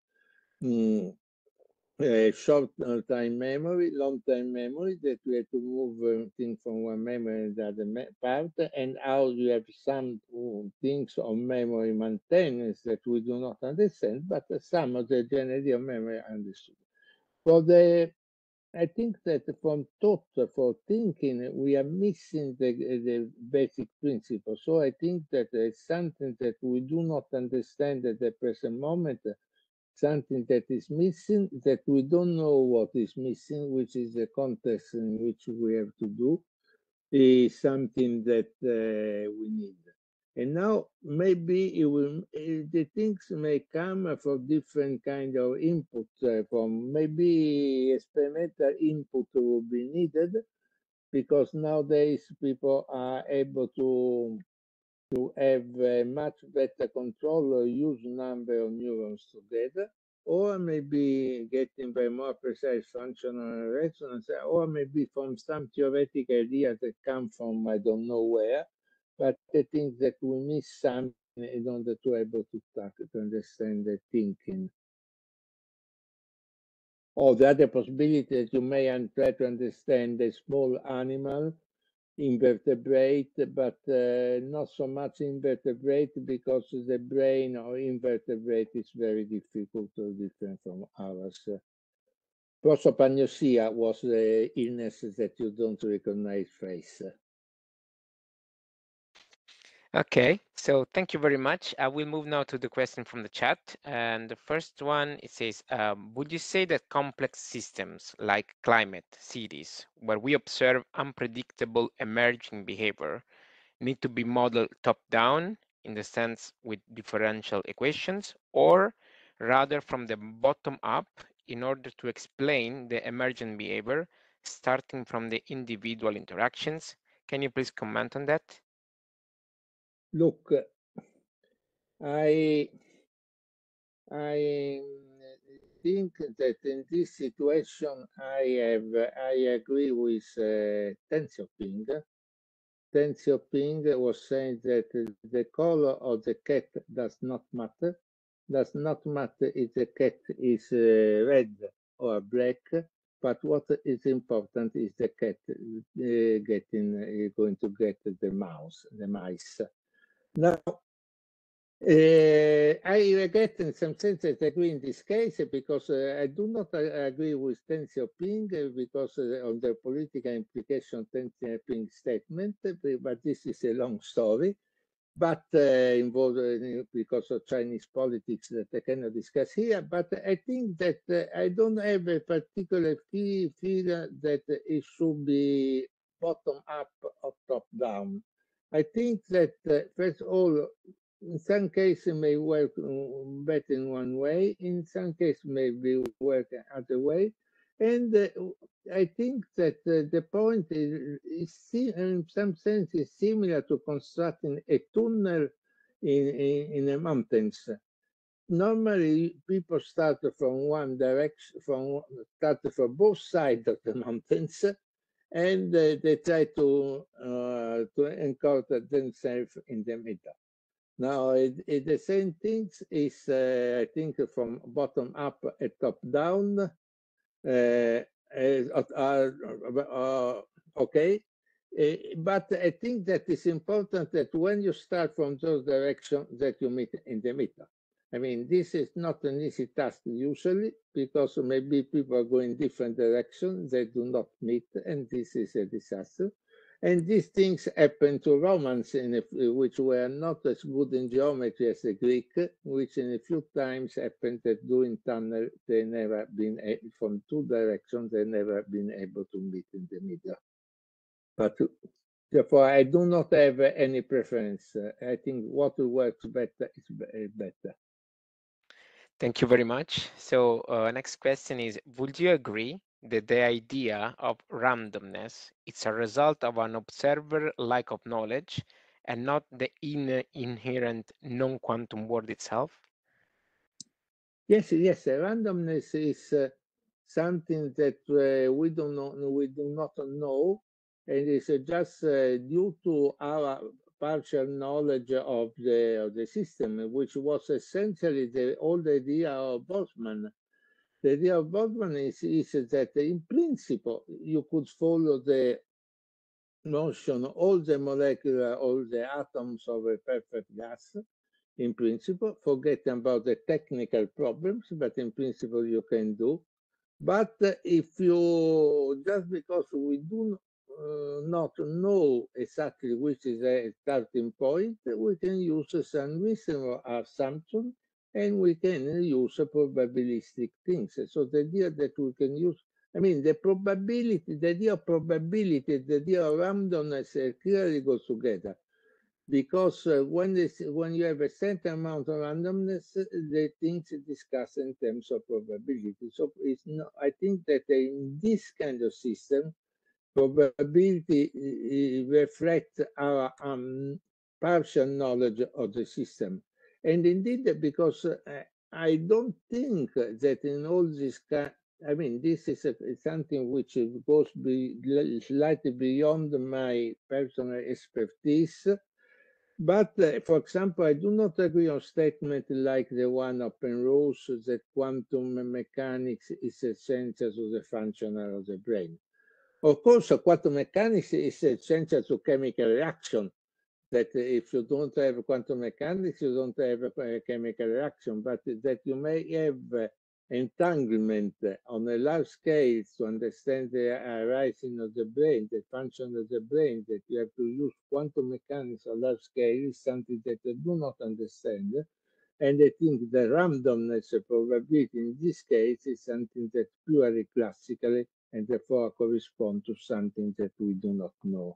short time memory, long time memory, that we have to move things from one memory to the other part, and how you have some things of memory maintenance that we do not understand, but some of the generality of memory are understood. I think that from thought, for thinking, we are missing the basic principle. So I think that it's something that we do not understand at the present moment, something that is missing, that we don't know what is missing, which is the context in which we have to do, is something that we need. And now maybe the things may come from different kind of input, from maybe experimental input will be needed, because nowadays people are able to have a much better control or use number of neurons together, or maybe getting by more precise functional resonance, or maybe from some theoretical ideas that come from I don't know where. But I think that we miss something in order to able to start to understand the thinking. Or the other possibility that you may try to understand a small animal, invertebrate, but not so much invertebrate, because the brain of invertebrate is very difficult or different from ours. Prosopagnosia was the illness that you don't recognize face. Okay, so thank you very much. I will move now to the question from the chat. And the first one, it says, would you say that complex systems like climate, cities, where we observe unpredictable emerging behavior, need to be modeled top-down, in the sense with differential equations, or rather from the bottom up in order to explain the emergent behavior, starting from the individual interactions? Can you please comment on that? Look, I think that in this situation, I agree with Deng Xiaoping. Deng Xiaoping was saying that the color of the cat does not matter. Does not matter if the cat is red or black, but what is important is the cat going to get the mice. Now, I get in some sense that agree in this case because I do not agree with Deng Xiaoping because on the political implication of Deng Xiaoping statement, but this is a long story, but involved because of Chinese politics that I cannot discuss here. But I think that I don't have a particular feel that it should be bottom up or top down. I think that first of all, in some cases it may work better in one way, in some cases maybe work other way. And I think that the point is in some sense is similar to constructing a tunnel in the mountains. Normally, people start from one direction, start from both sides of the mountains, and they try to encounter themselves in the middle. Now, the same thing is, I think, from bottom up and top down. Okay, but I think that it's important that when you start from those directions, that you meet in the middle. I mean, this is not an easy task usually because maybe people are going different directions, they do not meet, and this is a disaster. And these things happen to Romans, which were not as good in geometry as the Greek, which in a few times happened that doing tunnel, they never been from two directions, they never been able to meet in the middle. But therefore, I do not have any preference. I think what works better is better. Thank you very much. So next question is, would you agree that the idea of randomness is a result of an observer lack of knowledge and not the inherent non-quantum world itself? Yes, randomness is something that we do not know, and it's just due to our partial knowledge of the system, which was essentially the old idea of Boltzmann. The idea of Boltzmann is that in principle you could follow the notion, all the atoms of a perfect gas, in principle, forgetting about the technical problems, but in principle you can do. But if you, just because we do not know exactly which is a starting point, we can use some reasonable assumption and we can use probabilistic things. So the idea that we can use, I mean, the probability, the idea of probability, the idea of randomness clearly goes together. Because when you have a certain amount of randomness, the things discussed in terms of probability. So it's not, I think that in this kind of system, probability reflects our partial knowledge of the system. And indeed, because I don't think that in all this I mean, this is something which goes slightly beyond my personal expertise. But, for example, I do not agree on statements like the one of Penrose that quantum mechanics is essential to the function of the brain. Of course, quantum mechanics is essential to chemical reaction. That if you don't have quantum mechanics, you don't have a chemical reaction, but that you may have entanglement on a large scale to understand the arising of the brain, the function of the brain, that you have to use quantum mechanics on large scale is something that I do not understand. And I think the randomness probability in this case is something that purely classically and therefore correspond to something that we do not know.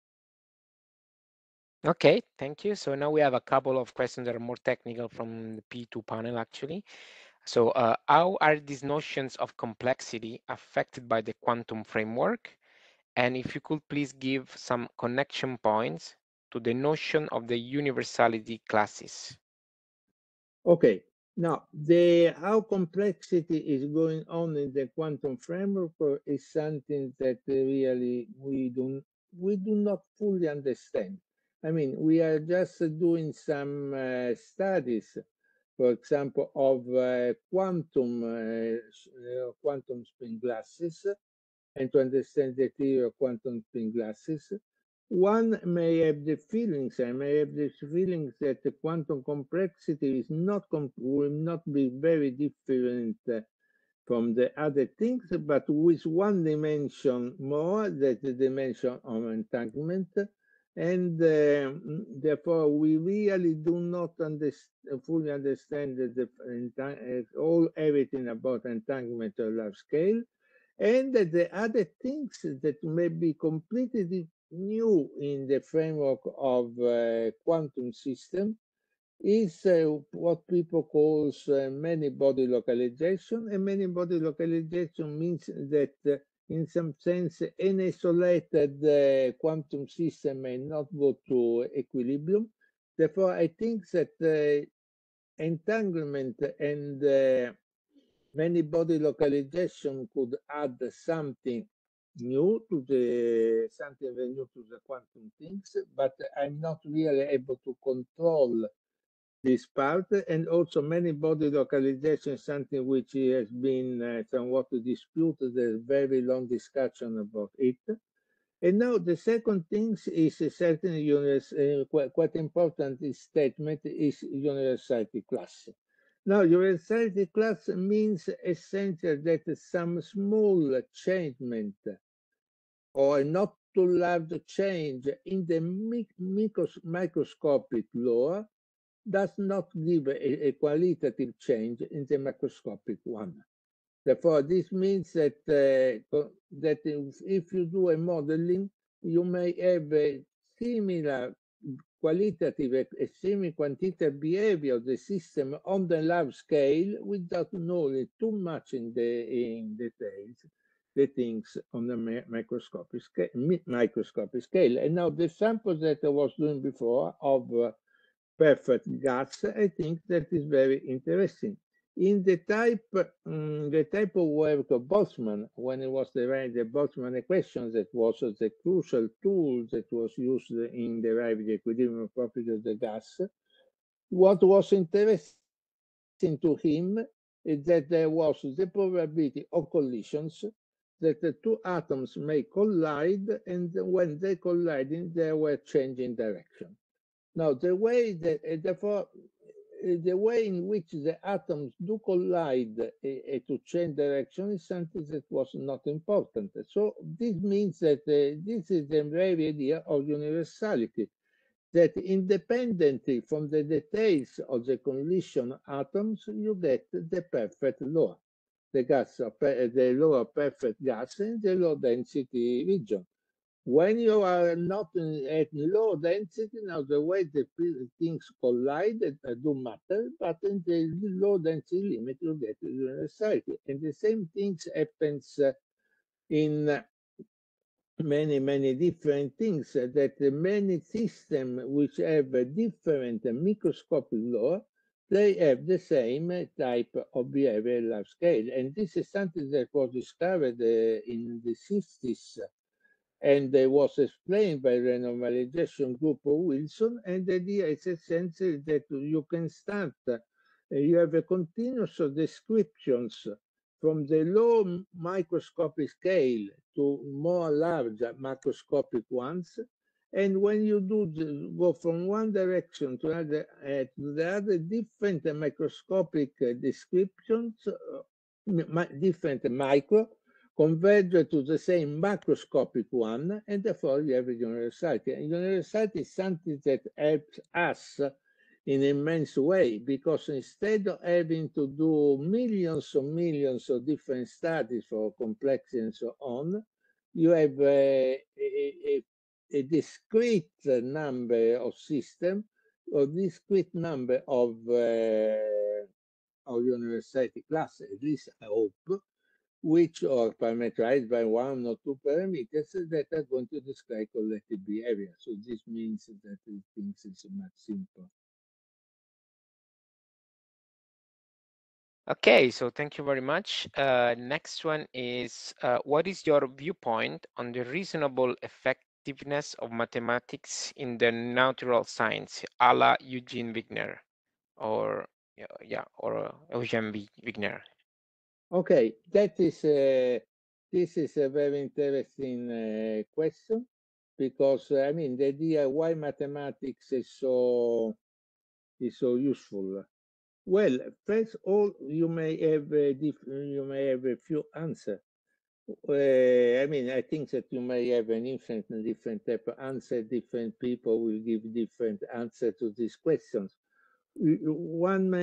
Okay, thank you. So now we have a couple of questions that are more technical from the P2 panel, actually. So how are these notions of complexity affected by the quantum framework? And if you could please give some connection points to the notion of the universality classes. Okay, now how complexity is going on in the quantum framework is something that really we do not fully understand. I mean, we are just doing some studies, for example, of quantum spin glasses, and to understand the theory of quantum spin glasses. One may have the feelings, I may have the feelings that the quantum complexity is will not be very different from the other things, but with one dimension more, that the dimension of entanglement, and therefore we really do not fully understand everything about entanglement on large scale. And the other things that may be completely new in the framework of quantum system is what people call many-body localization. And many-body localization means that in some sense an isolated quantum system may not go to equilibrium. Therefore, I think that entanglement and many-body localization could add something new to the quantum things, but I'm not really able to control this part. And also many-body localization is something which has been somewhat disputed. There's very long discussion about it. And now the second thing is a certain quite important statement is universality class. Now, universality class means essentially that some small changement or not too large change in the microscopic law does not give a qualitative change in the macroscopic one. Therefore, this means that that if you do a modeling, you may have a similar qualitative, a semi-quantitative behavior of the system on the large scale without knowing too much in details the things on the microscopic scale. And now the samples that I was doing before of perfect gas, I think that is very interesting. In the type of work of Boltzmann, when it was derived the Boltzmann equation, that was the crucial tool that was used in deriving the equilibrium property of the gas, what was interesting to him is that there was the probability of collisions, that the two atoms may collide, and when they colliding, they were changing direction. Now, the way that, therefore, the way in which the atoms do collide to change direction is something that was not important. So this means that this is the very idea of universality, that independently from the details of the collision atoms, you get the perfect law, the law of perfect gas in the low density region. When you are not at low density, now the way the things collide do matter, but in the low density limit you get universality. And the same things happens in many different things, that many systems which have a different microscopic law, they have the same type of behavior at large scale. And this is something that was discovered in the 60s, and it was explained by the normalization group of Wilson. And the idea is essentially that you can start, you have a continuous of descriptions from the low microscopic scale to more large macroscopic ones. And when you go from one direction to the other different microscopic descriptions different micro converge to the same macroscopic one, and therefore you have a universality. And universality is something that helps us in an immense way, because instead of having to do millions of different studies for complexity and so on, you have a discrete number of systems, or discrete number of universality classes, at least I hope, which are parameterized by one or two parameters that are going to describe collective behavior. So this means that things is much simpler. Okay, so thank you very much. Next one is, what is your viewpoint on the reasonable effectiveness of mathematics in the natural science, a la Eugene Wigner, or Eugene Wigner? Okay, that is this is a very interesting question, because I mean the idea why mathematics is so useful. Well, first of all, you may have a few answers. I mean, I think that you may have an infinite different type of answer. Different people will give different answer to these questions. One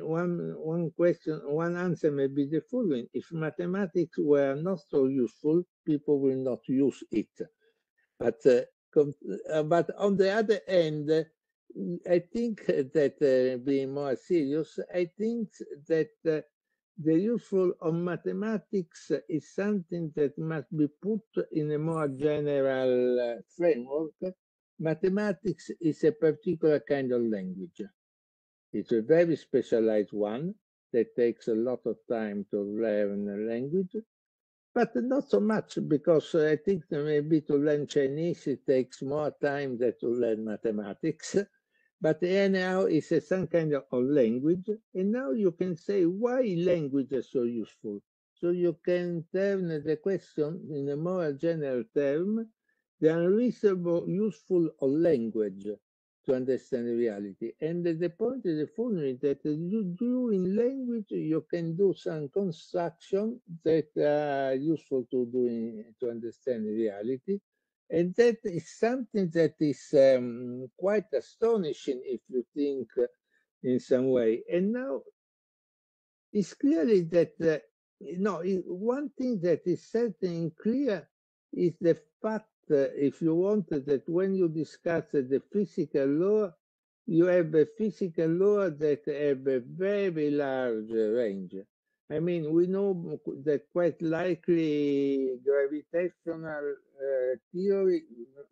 answer may be the following: if mathematics were not so useful, people will not use it. But on the other hand, I think that being more serious, I think that the useful of mathematics is something that must be put in a more general framework. Mathematics is a particular kind of language. It's a very specialized one that takes a lot of time to learn a language. But not so much, because I think that maybe to learn Chinese, it takes more time than to learn mathematics. But anyhow, it's some kind of language. And now you can say why language is so useful. So you can turn the question in a more general term, the unreasonable useful of language to understand reality. And the point is the following, that you do in language, you can do some construction that are useful to understand reality. And that is something that is quite astonishing if you think in some way. And now it's clearly that, one thing that is certain clear is the fact, if you want, that when you discuss the physical law, you have a physical law that have a very large range. I mean, we know that quite likely gravitational theory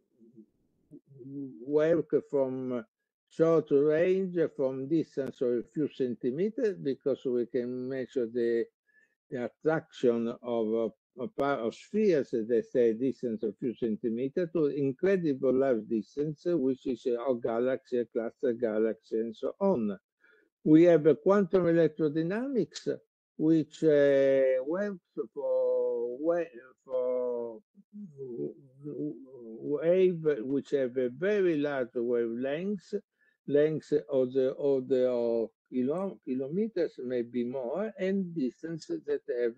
work from short range, from distance of a few centimeters, because we can measure the attraction of spheres that say distance of few centimeters to incredible large distance, which is a galaxy, a cluster galaxy, and so on. We have a quantum electrodynamics, which works for wave which have a very large wavelengths, lengths of the order of kilometers, maybe more, and distances that have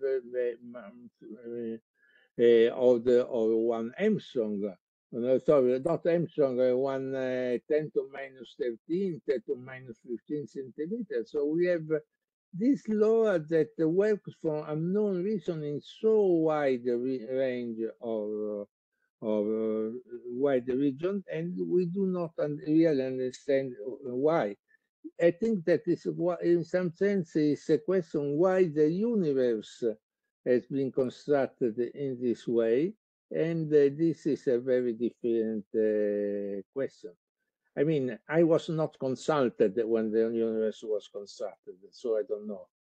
order of 1 Armstrong. No, sorry, not Armstrong, 10 to minus 13, 10 to minus 15 centimeters. So we have this law that works for unknown reason in so wide range of wide region, and we do not really understand why. I think that is what, in some sense, is a question why the universe has been constructed in this way, and this is a very different question. I mean, I was not consulted when the universe was constructed, so I don't know.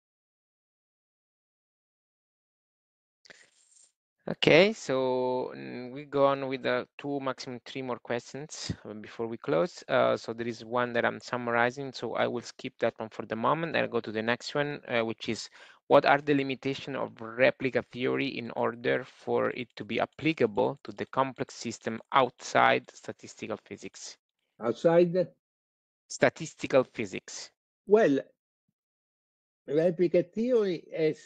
Okay, so we go on with two, maximum 3 more questions before we close. So there is one that I'm summarizing, so I will skip that one for the moment. I'll go to the next one, which is, what are the limitations of replica theory in order for it to be applicable to the complex system outside statistical physics? Outside? Statistical physics. Well, replica theory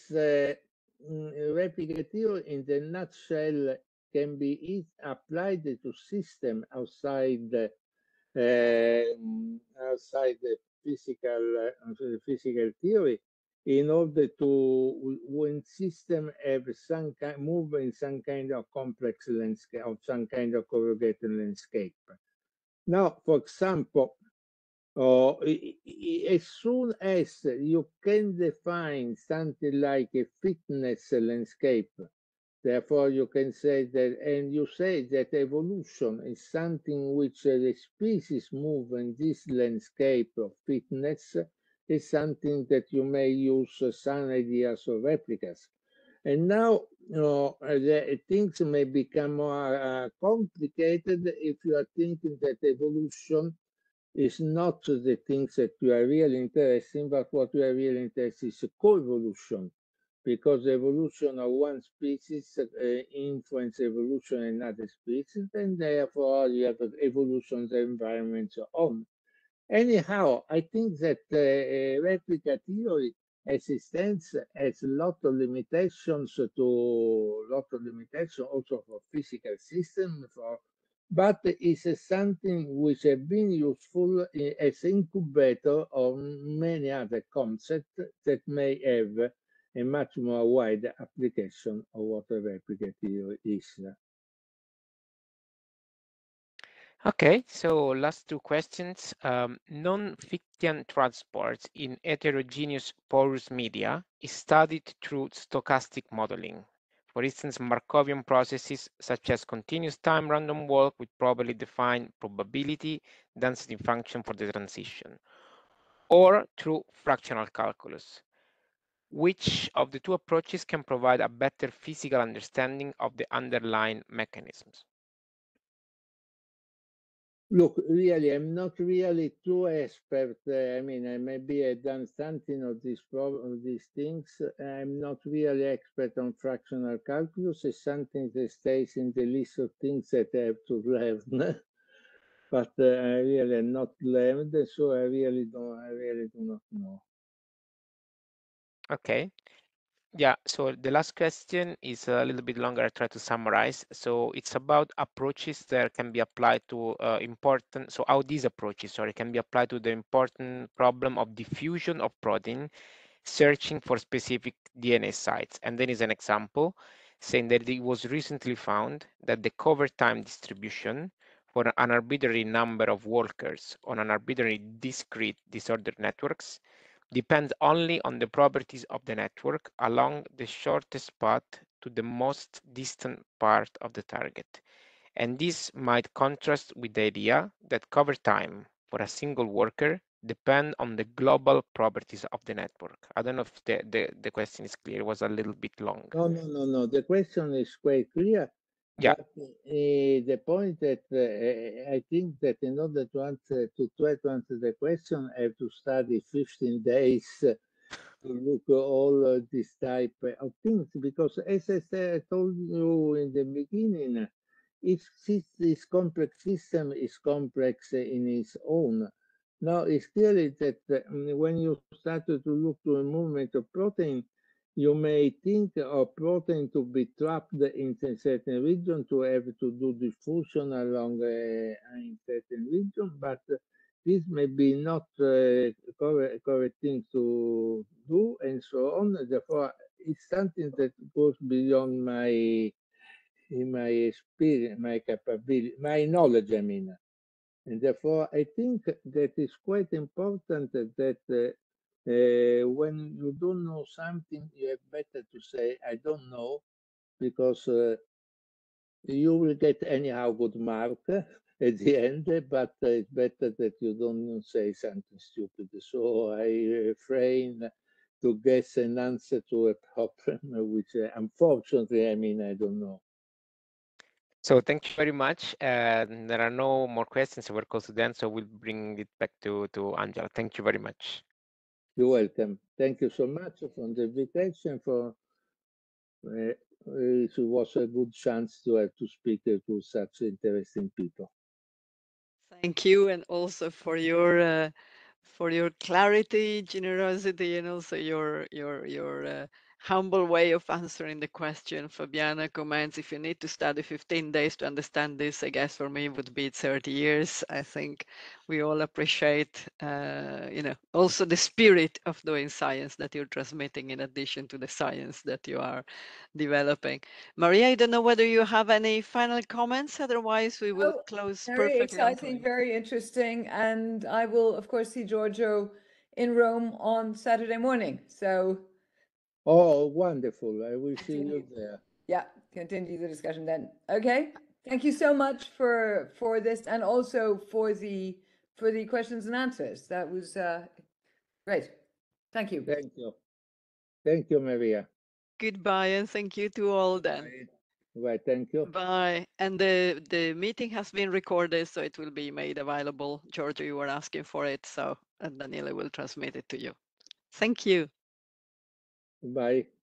in the nutshell can be applied to system outside outside the physical theory in order to, when system have some kind move in some kind of complex landscape or some kind of corrugated landscape. Now, for example, as soon as you can define something like a fitness landscape, therefore you can say that, and you say that evolution is something which the species move in this landscape of fitness, is something that you may use some ideas of replicas. And now the things may become more complicated if you are thinking that evolution is not the things that you are really interested in, but what you are really interested in is co-evolution, because the evolution of one species influence evolution in other species, and therefore you have evolution of the environment so on. Anyhow, I think that replica theory existence has a lot of limitations also for physical systems, but it's something which has been useful as incubator of many other concepts that may have a much more wide application of what a replica theory is. Okay, so last two questions. Non-Fichtean transport in heterogeneous porous media is studied through stochastic modeling. For instance, Markovian processes such as continuous time random walk with properly defined probability density function for the transition, or through fractional calculus. Which of the two approaches can provide a better physical understanding of the underlying mechanisms? Look, really, I'm not really too expert. I mean, maybe I've done something of these things. I'm not really expert on fractional calculus. It's something that stays in the list of things that I have to learn. But I really am not learned, so I really do not know. Okay. Yeah, so the last question is a little bit longer. I try to summarize. So it's about approaches that can be applied to important, so how these approaches, sorry, can be applied to the important problem of diffusion of protein, searching for specific DNA sites. And then is an example saying that it was recently found that the cover time distribution for an arbitrary number of workers on an arbitrary discrete disordered networks depends only on the properties of the network along the shortest path to the most distant part of the target. And this might contrast with the idea that cover time for a single worker depend on the global properties of the network. I don't know if the question is clear. It was a little bit long. No. The question is quite clear. Yeah. But the point that I think that in order to try to answer the question, I have to study 15 days to look at all this type of things, because as I said, I told you in the beginning, this complex system is complex in its own. Now, it's clearly that when you started to look to a movement of protein, you may think of protein to be trapped in a certain region, to have to do diffusion along a certain region, but this may be not correct thing to do, and so on. Therefore, it's something that goes beyond my experience, my capability, my knowledge, I mean. And therefore, I think that it's quite important that when you don't know something, you have better to say, I don't know, because you will get anyhow good mark at the end, but it's better that you don't say something stupid. So I refrain to guess an answer to a problem, which unfortunately, I mean, I don't know. So thank you very much. There are no more questions. We're close to the end, so we'll bring it back to Angela. Thank you very much. You're welcome. Thank you so much for the invitation. It was a good chance to have to speak to such interesting people. Thank you, and also for your for your clarity, generosity, and also your humble way of answering the question. Fabiana comments, if you need to study 15 days to understand this, I guess for me it would be 30 years. I think we all appreciate, also the spirit of doing science that you're transmitting in addition to the science that you are developing. Maria, I don't know whether you have any final comments, otherwise we will Oh, close very perfectly on exciting, time. very interesting. And I will, of course, see Giorgio in Rome on Saturday morning. So Oh, wonderful. I will see you continue. there. Yeah, continue the discussion then. Okay. Thank you so much for this and also for the questions and answers. That was great. Thank you. Thank you. Thank you, Maria. Goodbye, and thank you to all then. Bye. Thank you. Bye. And the meeting has been recorded, so it will be made available. Giorgio, you were asking for it, so and Daniela will transmit it to you. Thank you. Bye.